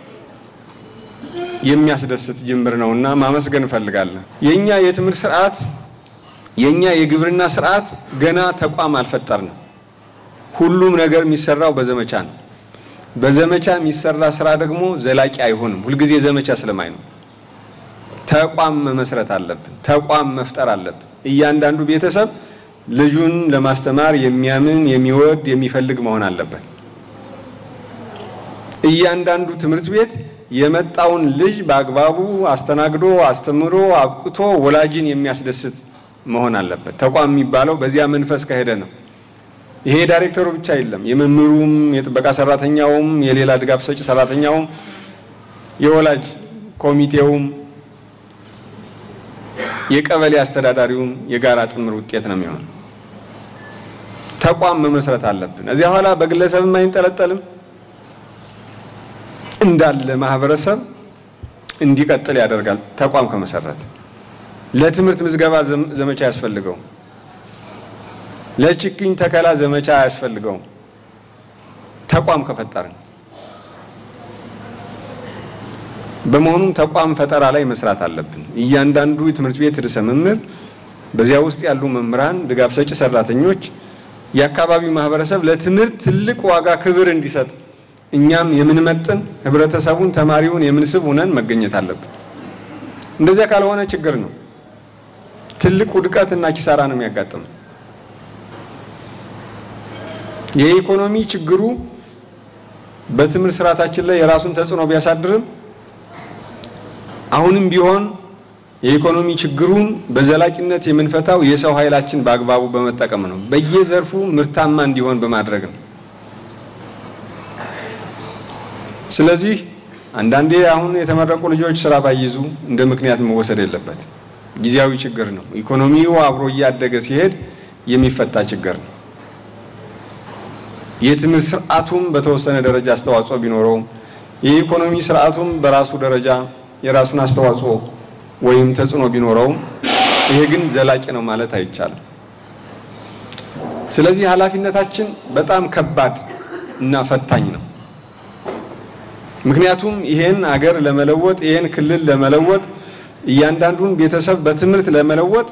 የሚያስደስት ጅምር ነውና ማመስገን እፈልጋለሁ። የኛ የትምህርት ስርዓት የኛ የግብርና ስርዓት ገና ተቋም አልፈጠርንም። ሁሉም ነገር የሚሰራው በዘመቻ ነው። በዘመቻ የሚሰራ ስራ ደግሞ ዘላቂ አይሆንም። ሁልጊዜ ዘመቻ ስለማይነው ተቋም መመስረት አለብን። ተቋም መፍጠር አለብን። እያንዳንዱ ቤተሰብ ልጁን ለማስተማር የሚያምን የሚወድ የሚፈልግ መሆን አለበት። እያንዳንዱ ትምህርት ቤት የመጣውን ልጅ በአግባቡ አስተናግዶ አስተምሮ አብቅቶ ወላጅን የሚያስደስት መሆን አለበት። ተቋም የሚባለው በዚያ መንፈስ ከሄደ ነው። ይሄ ዳይሬክተሩ ብቻ አይደለም፣ የመምህሩም፣ የጥበቃ ሰራተኛውም፣ የሌላ ድጋፍ ሰጪ ሰራተኛውም፣ የወላጅ ኮሚቴውም፣ የቀበሌ አስተዳዳሪውም የጋራ ጥምር ውጤት ነው የሚሆነው። ተቋም መመስረት አለብን። እዚያ ኋላ በግለሰብም አይንጠለጠልም። እንዳለ ማህበረሰብ እንዲቀጥል ያደርጋል። ተቋም ከመሰረት ለትምህርት ምዝገባ ዘመቻ ያስፈልገው፣ ለችግኝ ተከላ ዘመቻ ያስፈልገው። ተቋም ከፈጠርን በመሆኑም ተቋም ፈጠራ ላይ መስራት አለብን። እያንዳንዱ የትምህርት ቤት ርዕሰ መምህር፣ በዚያ ውስጥ ያሉ መምህራን፣ ድጋፍ ሰጪ ሰራተኞች፣ የአካባቢው ማህበረሰብ ለትምህርት ትልቅ ዋጋ ክብር እንዲሰጥ እኛም የምንመጥን ህብረተሰቡን ተማሪውን የምንስብ ሆነን መገኘት አለብን። እንደዚያ ካልሆነ ችግር ነው። ትልቅ ውድቀትና ኪሳራ ነው የሚያጋጥመው። የኢኮኖሚ ችግሩ በትምህርት ስርዓታችን ላይ የራሱን ተጽዕኖ ቢያሳድርም አሁንም ቢሆን የኢኮኖሚ ችግሩን በዘላቂነት የምንፈታው የሰው ኃይላችን በአግባቡ በመጠቀም ነው። በየዘርፉ ምርታማ እንዲሆን በማድረግ ነው። ስለዚህ አንዳንዴ አሁን የተመረቁ ልጆች ስራ ባይይዙ እንደ ምክንያት መወሰድ የለበት። ጊዜያዊ ችግር ነው። ኢኮኖሚው አብሮ እያደገ ሲሄድ የሚፈታ ችግር ነው። የትምህርት ስርዓቱም በተወሰነ ደረጃ አስተዋጽኦ ቢኖረው የኢኮኖሚ ስርዓቱም በራሱ ደረጃ የራሱን አስተዋጽኦ ወይም ተጽዕኖ ቢኖረው ይሄ ግን ዘላቂ ነው ማለት አይቻልም። ስለዚህ ኃላፊነታችን በጣም ከባድ እና ፈታኝ ነው። ምክንያቱም ይሄን አገር ለመለወጥ ይሄን ክልል ለመለወጥ እያንዳንዱን ቤተሰብ በትምህርት ለመለወጥ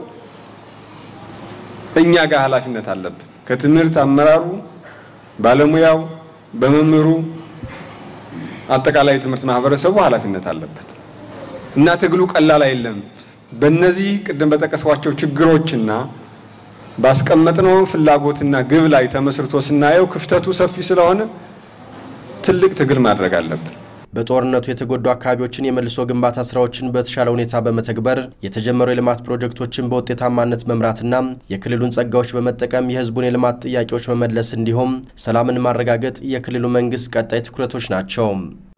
እኛ ጋር ኃላፊነት አለብን። ከትምህርት አመራሩ፣ ባለሙያው፣ በመምህሩ አጠቃላይ ትምህርት ማህበረሰቡ ኃላፊነት አለበት እና ትግሉ ቀላል አይደለም። በእነዚህ ቅድም በጠቀስኳቸው ችግሮችና ባስቀመጥነው ፍላጎትና ግብ ላይ ተመስርቶ ስናየው ክፍተቱ ሰፊ ስለሆነ ትልቅ ትግል ማድረግ አለብን። በጦርነቱ የተጎዱ አካባቢዎችን የመልሶ ግንባታ ስራዎችን በተሻለ ሁኔታ በመተግበር የተጀመሩ የልማት ፕሮጀክቶችን በውጤታማነት መምራትና የክልሉን ጸጋዎች በመጠቀም የህዝቡን የልማት ጥያቄዎች መመለስ እንዲሁም ሰላምን ማረጋገጥ የክልሉ መንግስት ቀጣይ ትኩረቶች ናቸው።